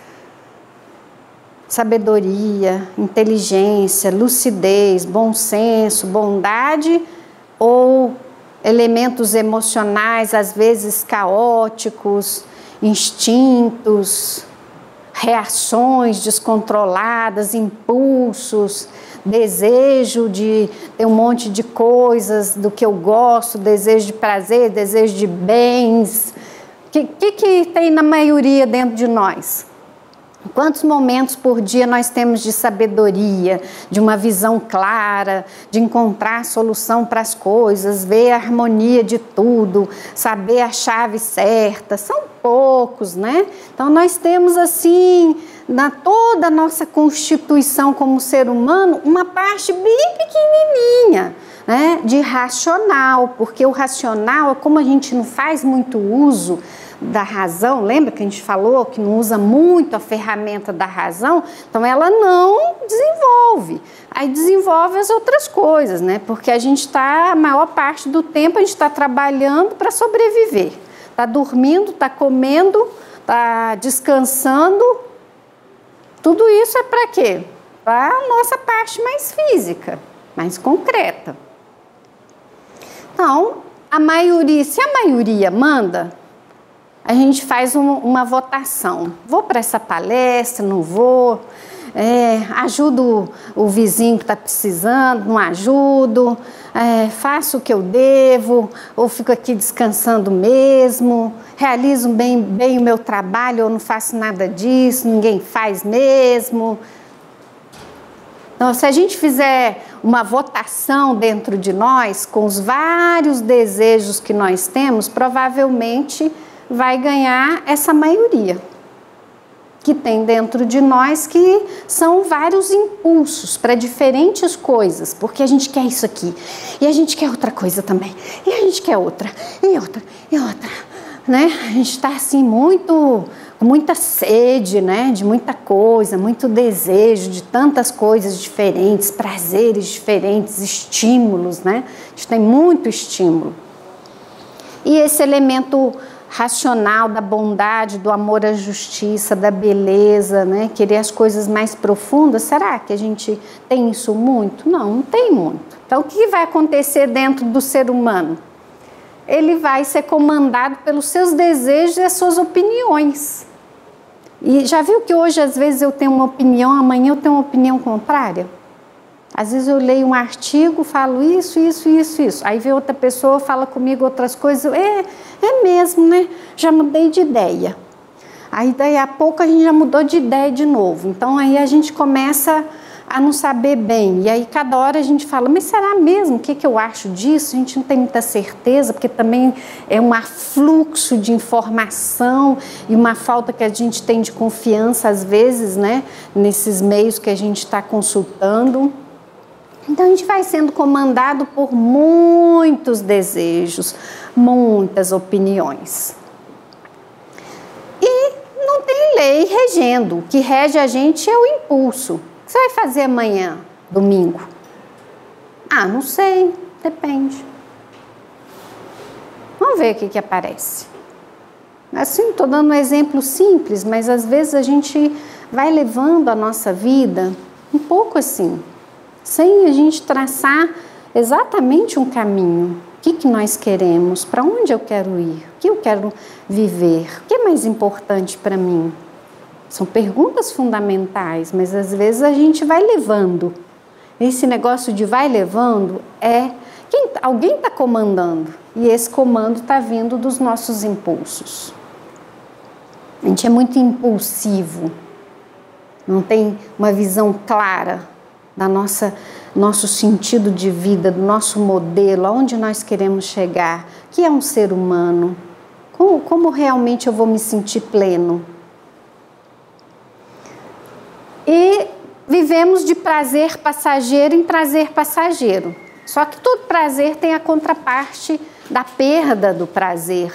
Sabedoria, inteligência, lucidez, bom senso, bondade ou elementos emocionais, às vezes caóticos, instintos, reações descontroladas, impulsos, desejo de ter um monte de coisas do que eu gosto, desejo de prazer, desejo de bens. O que tem na maioria dentro de nós? Quantos momentos por dia nós temos de sabedoria, de uma visão clara, de encontrar a solução para as coisas, ver a harmonia de tudo, saber a chave certa? São poucos, né? Então nós temos assim, na toda a nossa constituição como ser humano, uma parte bem pequenininha, né, de racional, porque o racional é como a gente não faz muito uso da razão, lembra que a gente falou que não usa muito a ferramenta da razão, então ela não desenvolve, aí desenvolve as outras coisas, né? Porque a gente está, a maior parte do tempo a gente está trabalhando para sobreviver, está dormindo, está comendo, está descansando, tudo isso é para quê? Para a nossa parte mais física, mais concreta. Então, a maioria, se a maioria manda, a gente faz uma votação. Vou para essa palestra, não vou? Ajudo o vizinho que está precisando, não ajudo? Faço o que eu devo? Ou fico aqui descansando mesmo? Realizo bem o meu trabalho ou não faço nada disso? Ninguém faz mesmo? Então, se a gente fizer uma votação dentro de nós, com os vários desejos que nós temos, provavelmente vai ganhar essa maioria que tem dentro de nós, que são vários impulsos para diferentes coisas, porque a gente quer isso aqui, e a gente quer outra coisa também, e a gente quer outra, e outra, e outra, né? A gente está assim com muita sede, né? De muita coisa, muito desejo de tantas coisas diferentes, prazeres diferentes, estímulos, né? A gente tem muito estímulo. E esse elemento racional da bondade, do amor à justiça, da beleza, né? Querer as coisas mais profundas, será que a gente tem isso muito? Não tem muito. Então, o que vai acontecer dentro do ser humano? Ele vai ser comandado pelos seus desejos e as suas opiniões. E já viu que hoje, às vezes, eu tenho uma opinião, amanhã eu tenho uma opinião contrária? Às vezes eu leio um artigo, falo isso. Aí vem outra pessoa, fala comigo outras coisas. É mesmo, né? Já mudei de ideia. Aí daí a pouco a gente já mudou de ideia de novo. Então aí a gente começa a não saber bem. E aí cada hora a gente fala, mas será mesmo? O que eu acho disso? A gente não tem muita certeza, porque também é um afluxo de informação e uma falta que a gente tem de confiança às vezes, né? Nesses meios que a gente está consultando. Então a gente vai sendo comandado por muitos desejos, muitas opiniões. E não tem lei regendo. O que rege a gente é o impulso. O que você vai fazer amanhã, domingo? Não sei, depende. Vamos ver o que aparece. Assim, estou dando um exemplo simples, mas às vezes a gente vai levando a nossa vida um pouco assim, sem a gente traçar exatamente um caminho. que nós queremos? Para onde eu quero ir? O que eu quero viver? O que é mais importante para mim? São perguntas fundamentais, mas às vezes a gente vai levando. Esse negócio de vai levando alguém está comandando, e esse comando está vindo dos nossos impulsos. A gente é muito impulsivo, não tem uma visão clara da nosso sentido de vida, do nosso modelo, aonde nós queremos chegar, que é um ser humano, como realmente eu vou me sentir pleno. E vivemos de prazer passageiro em prazer passageiro. Só que todo prazer tem a contraparte da perda do prazer.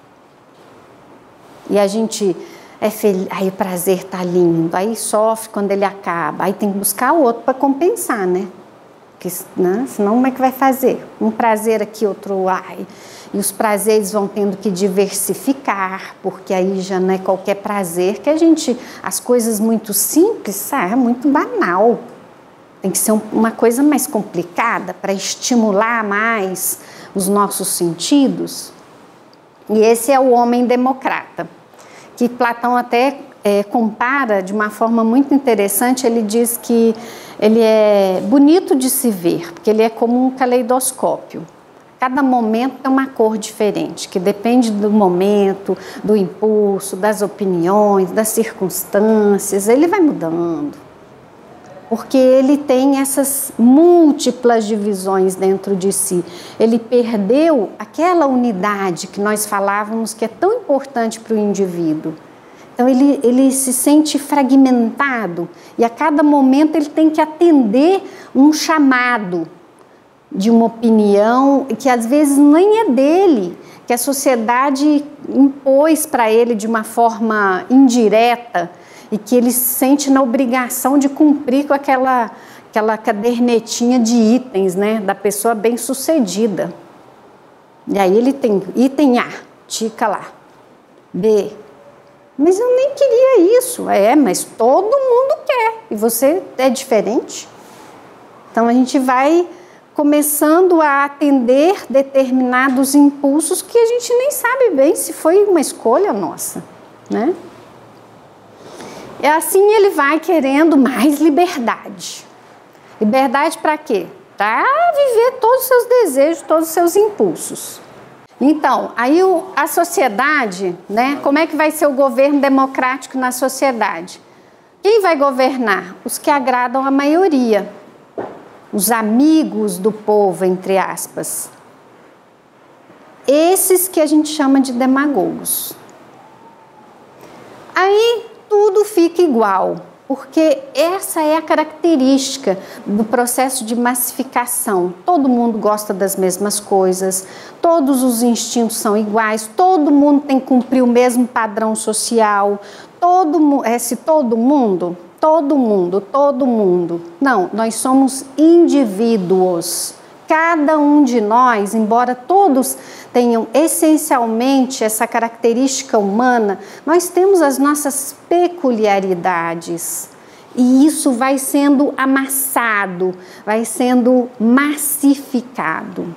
E a gente é feliz, aí o prazer tá lindo, aí sofre quando ele acaba, aí tem que buscar outro para compensar, né? Porque, né? Senão como é que vai fazer? Um prazer aqui, outro ai. E os prazeres vão tendo que diversificar, porque aí já não é qualquer prazer que as coisas muito simples, é muito banal. Tem que ser uma coisa mais complicada para estimular mais os nossos sentidos. E esse é o homem democrata, que Platão até compara de uma forma muito interessante. Ele diz que ele é bonito de se ver, porque ele é como um caleidoscópio. Cada momento tem uma cor diferente, que depende do momento, do impulso, das opiniões, das circunstâncias, ele vai mudando. Porque ele tem essas múltiplas divisões dentro de si. Ele perdeu aquela unidade que nós falávamos que é tão importante para o indivíduo. Então ele se sente fragmentado e a cada momento ele tem que atender um chamado de uma opinião que às vezes nem é dele, que a sociedade impôs para ele de uma forma indireta, e que ele se sente na obrigação de cumprir com aquela cadernetinha de itens, né, da pessoa bem-sucedida. E aí ele tem item A, tica lá. B, mas eu nem queria isso. Mas todo mundo quer, e você é diferente. Então a gente vai começando a atender determinados impulsos que a gente nem sabe bem se foi uma escolha nossa, né? E assim ele vai querendo mais liberdade. Liberdade para quê? Para viver todos os seus desejos, todos os seus impulsos. Então, aí a sociedade, né? Como é que vai ser o governo democrático na sociedade? Quem vai governar? Os que agradam a maioria. Os amigos do povo, entre aspas. Esses que a gente chama de demagogos. Aí tudo fica igual, porque essa é a característica do processo de massificação. Todo mundo gosta das mesmas coisas, todos os instintos são iguais, todo mundo tem que cumprir o mesmo padrão social. Todo mundo. Não, nós somos indivíduos. Cada um de nós, embora todos tenham essencialmente essa característica humana, nós temos as nossas peculiaridades. E isso vai sendo amassado, vai sendo massificado.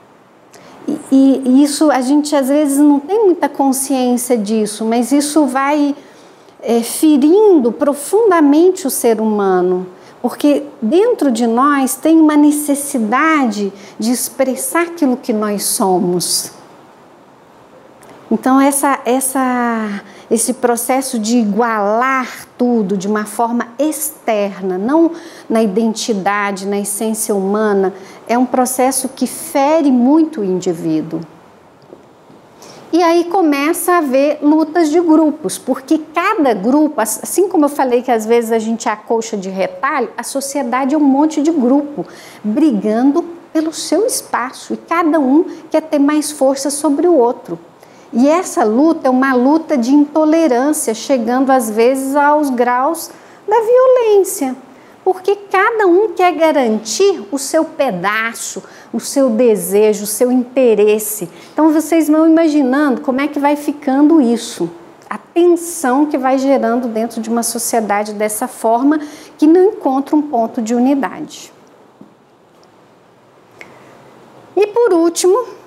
E isso a gente às vezes não tem muita consciência disso, mas isso vai ferindo profundamente o ser humano. Porque dentro de nós tem uma necessidade de expressar aquilo que nós somos. Então esse processo de igualar tudo de uma forma externa, não na identidade, na essência humana, é um processo que fere muito o indivíduo. E aí começa a haver lutas de grupos, porque cada grupo, assim como eu falei que às vezes a gente é a colcha de retalho, a sociedade é um monte de grupo brigando pelo seu espaço e cada um quer ter mais força sobre o outro. E essa luta é uma luta de intolerância, chegando às vezes aos graus da violência. Porque cada um quer garantir o seu pedaço, o seu desejo, o seu interesse. Então vocês vão imaginando como é que vai ficando isso. A tensão que vai gerando dentro de uma sociedade dessa forma, que não encontra um ponto de unidade. E por último,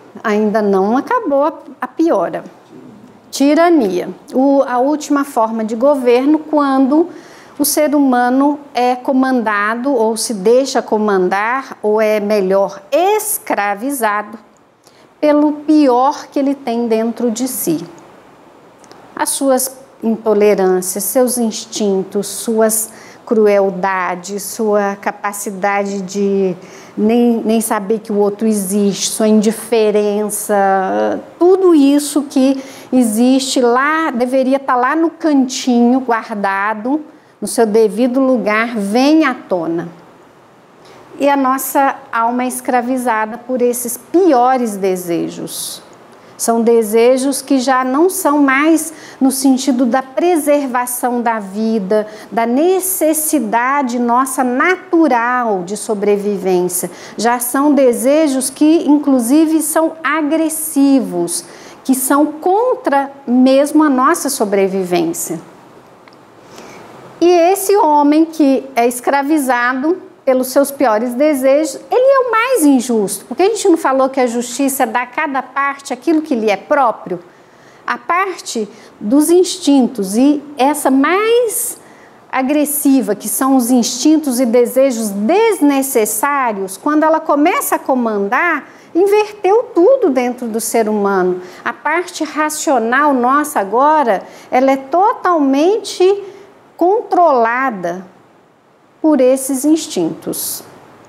ainda não acabou a piora. Tirania, a última forma de governo quando o ser humano é comandado ou se deixa comandar, ou é melhor, escravizado pelo pior que ele tem dentro de si. As suas intolerâncias, seus instintos, suas crueldades, sua capacidade de nem saber que o outro existe, sua indiferença, tudo isso que existe lá, deveria estar lá no cantinho, guardado, no seu devido lugar, vem à tona. E a nossa alma é escravizada por esses piores desejos. São desejos que já não são mais no sentido da preservação da vida, da necessidade nossa natural de sobrevivência. Já são desejos que, inclusive, são agressivos, que são contra mesmo a nossa sobrevivência. E esse homem que é escravizado pelos seus piores desejos, ele é o mais injusto, porque a gente não falou que a justiça dá a cada parte aquilo que lhe é próprio? A parte dos instintos, e essa mais agressiva, que são os instintos e desejos desnecessários, quando ela começa a comandar, inverteu tudo dentro do ser humano. A parte racional nossa agora, ela é totalmente controlada por esses instintos.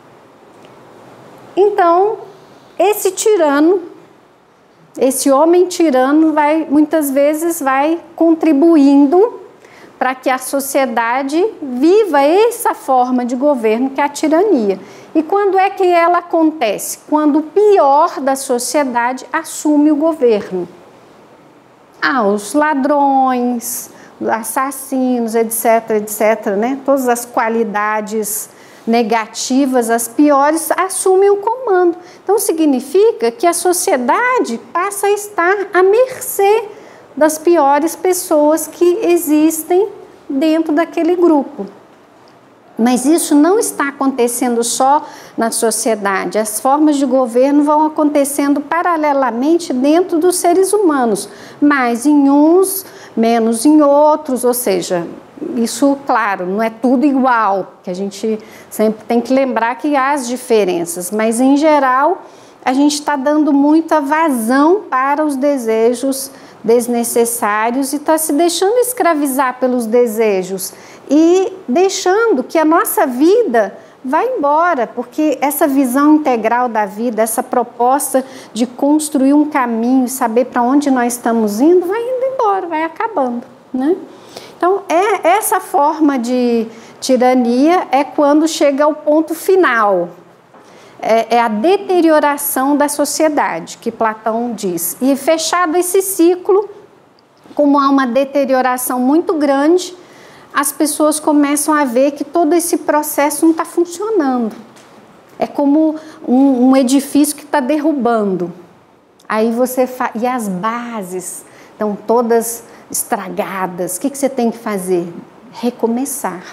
Então, esse tirano, esse homem tirano muitas vezes vai contribuindo para que a sociedade viva essa forma de governo que é a tirania. E quando é que ela acontece? Quando o pior da sociedade assume o governo. Os ladrões, assassinos, etc, etc, né? Todas as qualidades negativas, as piores, assumem o comando. Então, significa que a sociedade passa a estar à mercê das piores pessoas que existem dentro daquele grupo. Mas isso não está acontecendo só na sociedade. As formas de governo vão acontecendo paralelamente dentro dos seres humanos, mais em uns, menos em outros, ou seja, isso, claro, não é tudo igual, que a gente sempre tem que lembrar que há as diferenças, mas em geral a gente está dando muita vazão para os desejos desnecessários e está se deixando escravizar pelos desejos e deixando que a nossa vida vá embora, porque essa visão integral da vida, essa proposta de construir um caminho e saber para onde nós estamos indo, vai indo embora, vai acabando, né? Então, essa forma de tirania é quando chega ao ponto final. É a deterioração da sociedade, que Platão diz. E fechado esse ciclo, como há uma deterioração muito grande, as pessoas começam a ver que todo esse processo não está funcionando. É como um edifício que está derrubando. Aí você e as bases estão todas estragadas. O que você tem que fazer? Recomeçar.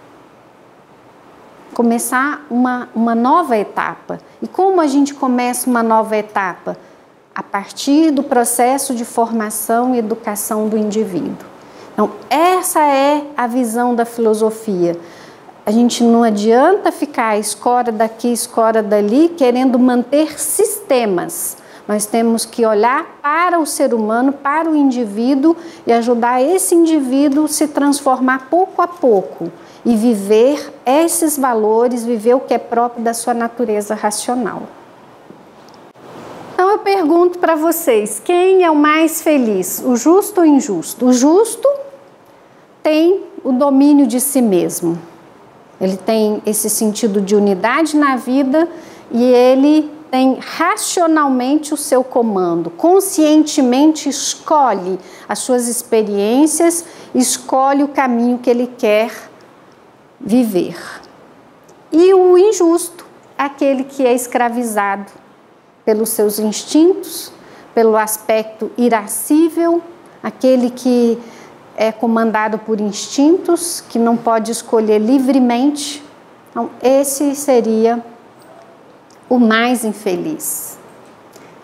Começar uma nova etapa. E como a gente começa uma nova etapa? A partir do processo de formação e educação do indivíduo. Então, essa é a visão da filosofia. A gente não adianta ficar escora daqui, escora dali, querendo manter sistemas. Nós temos que olhar para o ser humano, para o indivíduo e ajudar esse indivíduo a se transformar pouco a pouco e viver esses valores, viver o que é próprio da sua natureza racional. Então eu pergunto para vocês, quem é o mais feliz, o justo ou o injusto? O justo tem o domínio de si mesmo. Ele tem esse sentido de unidade na vida e ele tem racionalmente o seu comando, conscientemente escolhe as suas experiências, escolhe o caminho que ele quer viver. E o injusto, aquele que é escravizado pelos seus instintos, pelo aspecto irascível, aquele que é comandado por instintos, que não pode escolher livremente. Então, esse seria o mais infeliz.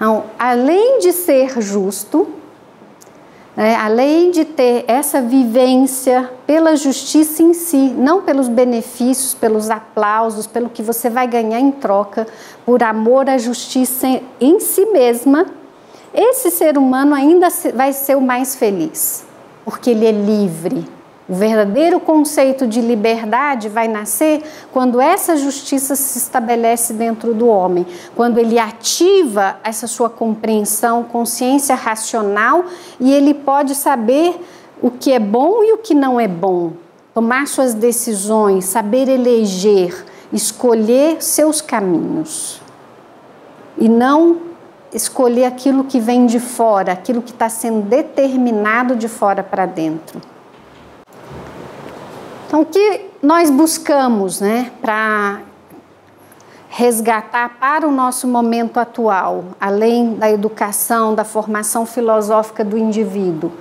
Então, além de ser justo, né, além de ter essa vivência pela justiça em si, não pelos benefícios, pelos aplausos, pelo que você vai ganhar em troca, por amor à justiça em si mesma, esse ser humano ainda vai ser o mais feliz, porque ele é livre. O verdadeiro conceito de liberdade vai nascer quando essa justiça se estabelece dentro do homem, quando ele ativa essa sua compreensão, consciência racional, e ele pode saber o que é bom e o que não é bom, tomar suas decisões, saber eleger, escolher seus caminhos e não escolher aquilo que vem de fora, aquilo que está sendo determinado de fora para dentro. Então, o que nós buscamos, né, para resgatar para o nosso momento atual, além da educação, da formação filosófica do indivíduo?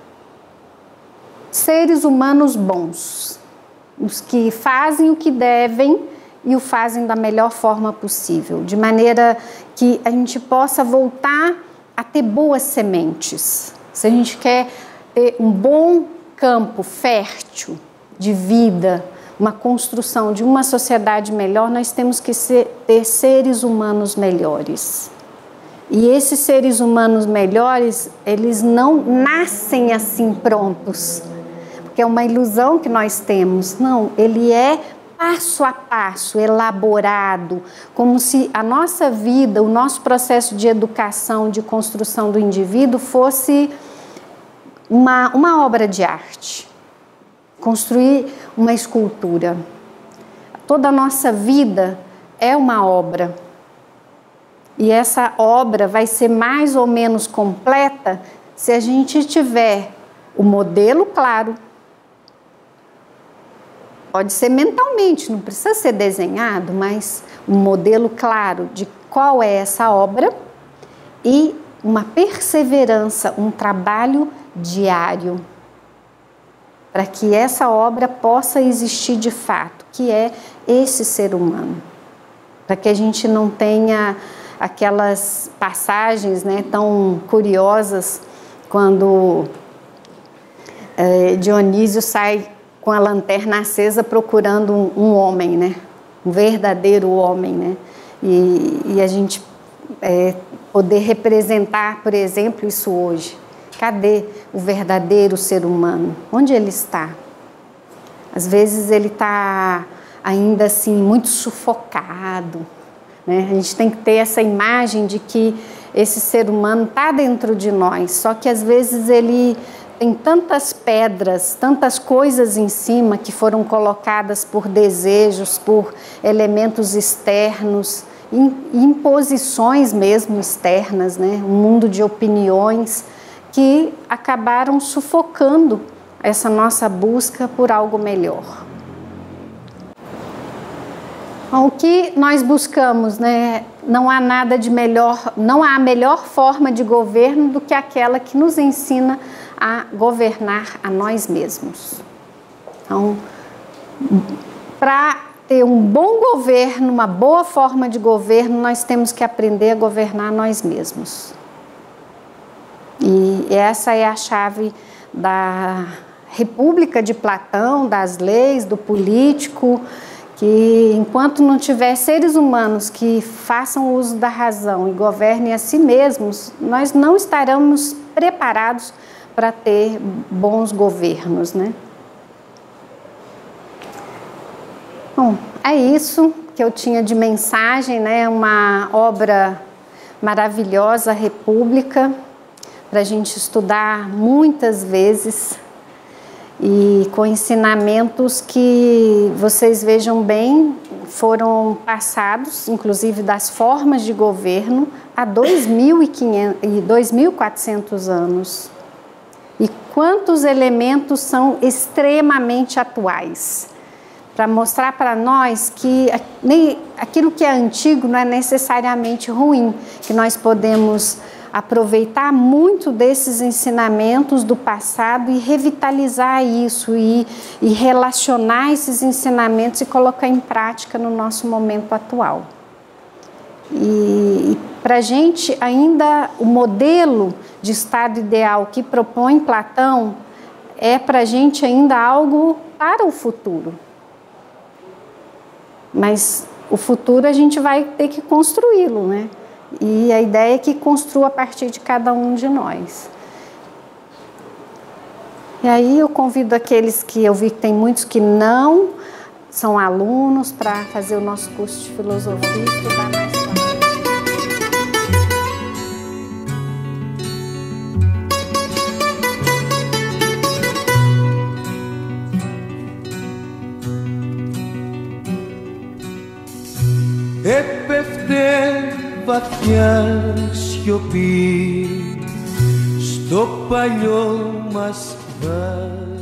Seres humanos bons, os que fazem o que devem e o fazem da melhor forma possível, de maneira que a gente possa voltar a ter boas sementes. Se a gente quer ter um bom campo fértil de vida, uma construção de uma sociedade melhor, nós temos que ter seres humanos melhores. E esses seres humanos melhores, eles não nascem assim prontos, porque é uma ilusão que nós temos. Não, ele é passo a passo, elaborado, como se a nossa vida, o nosso processo de educação, de construção do indivíduo fosse uma obra de arte. Construir uma escultura. Toda a nossa vida é uma obra. E essa obra vai ser mais ou menos completa se a gente tiver o modelo claro. Pode ser mentalmente, não precisa ser desenhado, mas um modelo claro de qual é essa obra e uma perseverança, um trabalho diário, para que essa obra possa existir de fato, que é esse ser humano. Para que a gente não tenha aquelas passagens, né, tão curiosas, quando Dionísio sai com a lanterna acesa procurando um homem, né, um verdadeiro homem, né, e a gente poder representar, por exemplo, isso hoje. Cadê o verdadeiro ser humano? Onde ele está? Às vezes ele está ainda assim muito sufocado, né? A gente tem que ter essa imagem de que esse ser humano está dentro de nós, só que às vezes ele tem tantas pedras, tantas coisas em cima que foram colocadas por desejos, por elementos externos, imposições mesmo externas, né? Um mundo de opiniões que acabaram sufocando essa nossa busca por algo melhor. O que nós buscamos, né? Não há nada de melhor, não há melhor forma de governo do que aquela que nos ensina a governar a nós mesmos. Então, para ter um bom governo, uma boa forma de governo, nós temos que aprender a governar nós mesmos. E essa é a chave da República de Platão, das leis, do político, que enquanto não tiver seres humanos que façam uso da razão e governem a si mesmos, nós não estaremos preparados para ter bons governos, né? Bom, é isso que eu tinha de mensagem, né? Uma obra maravilhosa, a República, para a gente estudar muitas vezes e com ensinamentos que vocês vejam bem, foram passados, inclusive das formas de governo, há 2.400 anos. E quantos elementos são extremamente atuais, para mostrar para nós que aquilo que é antigo não é necessariamente ruim, que nós podemos aproveitar muito desses ensinamentos do passado e revitalizar isso e relacionar esses ensinamentos e colocar em prática no nosso momento atual. E para a gente ainda o modelo de estado ideal que propõe Platão é para a gente ainda algo para o futuro. Mas o futuro a gente vai ter que construí-lo, né? E a ideia é que construa a partir de cada um de nós. E aí eu convido aqueles que eu vi que tem muitos que não são alunos para fazer o nosso curso de filosofia e estudar mais tarde. Έπεφτε βαθιά σιωπή στο παλιό μας βάρος.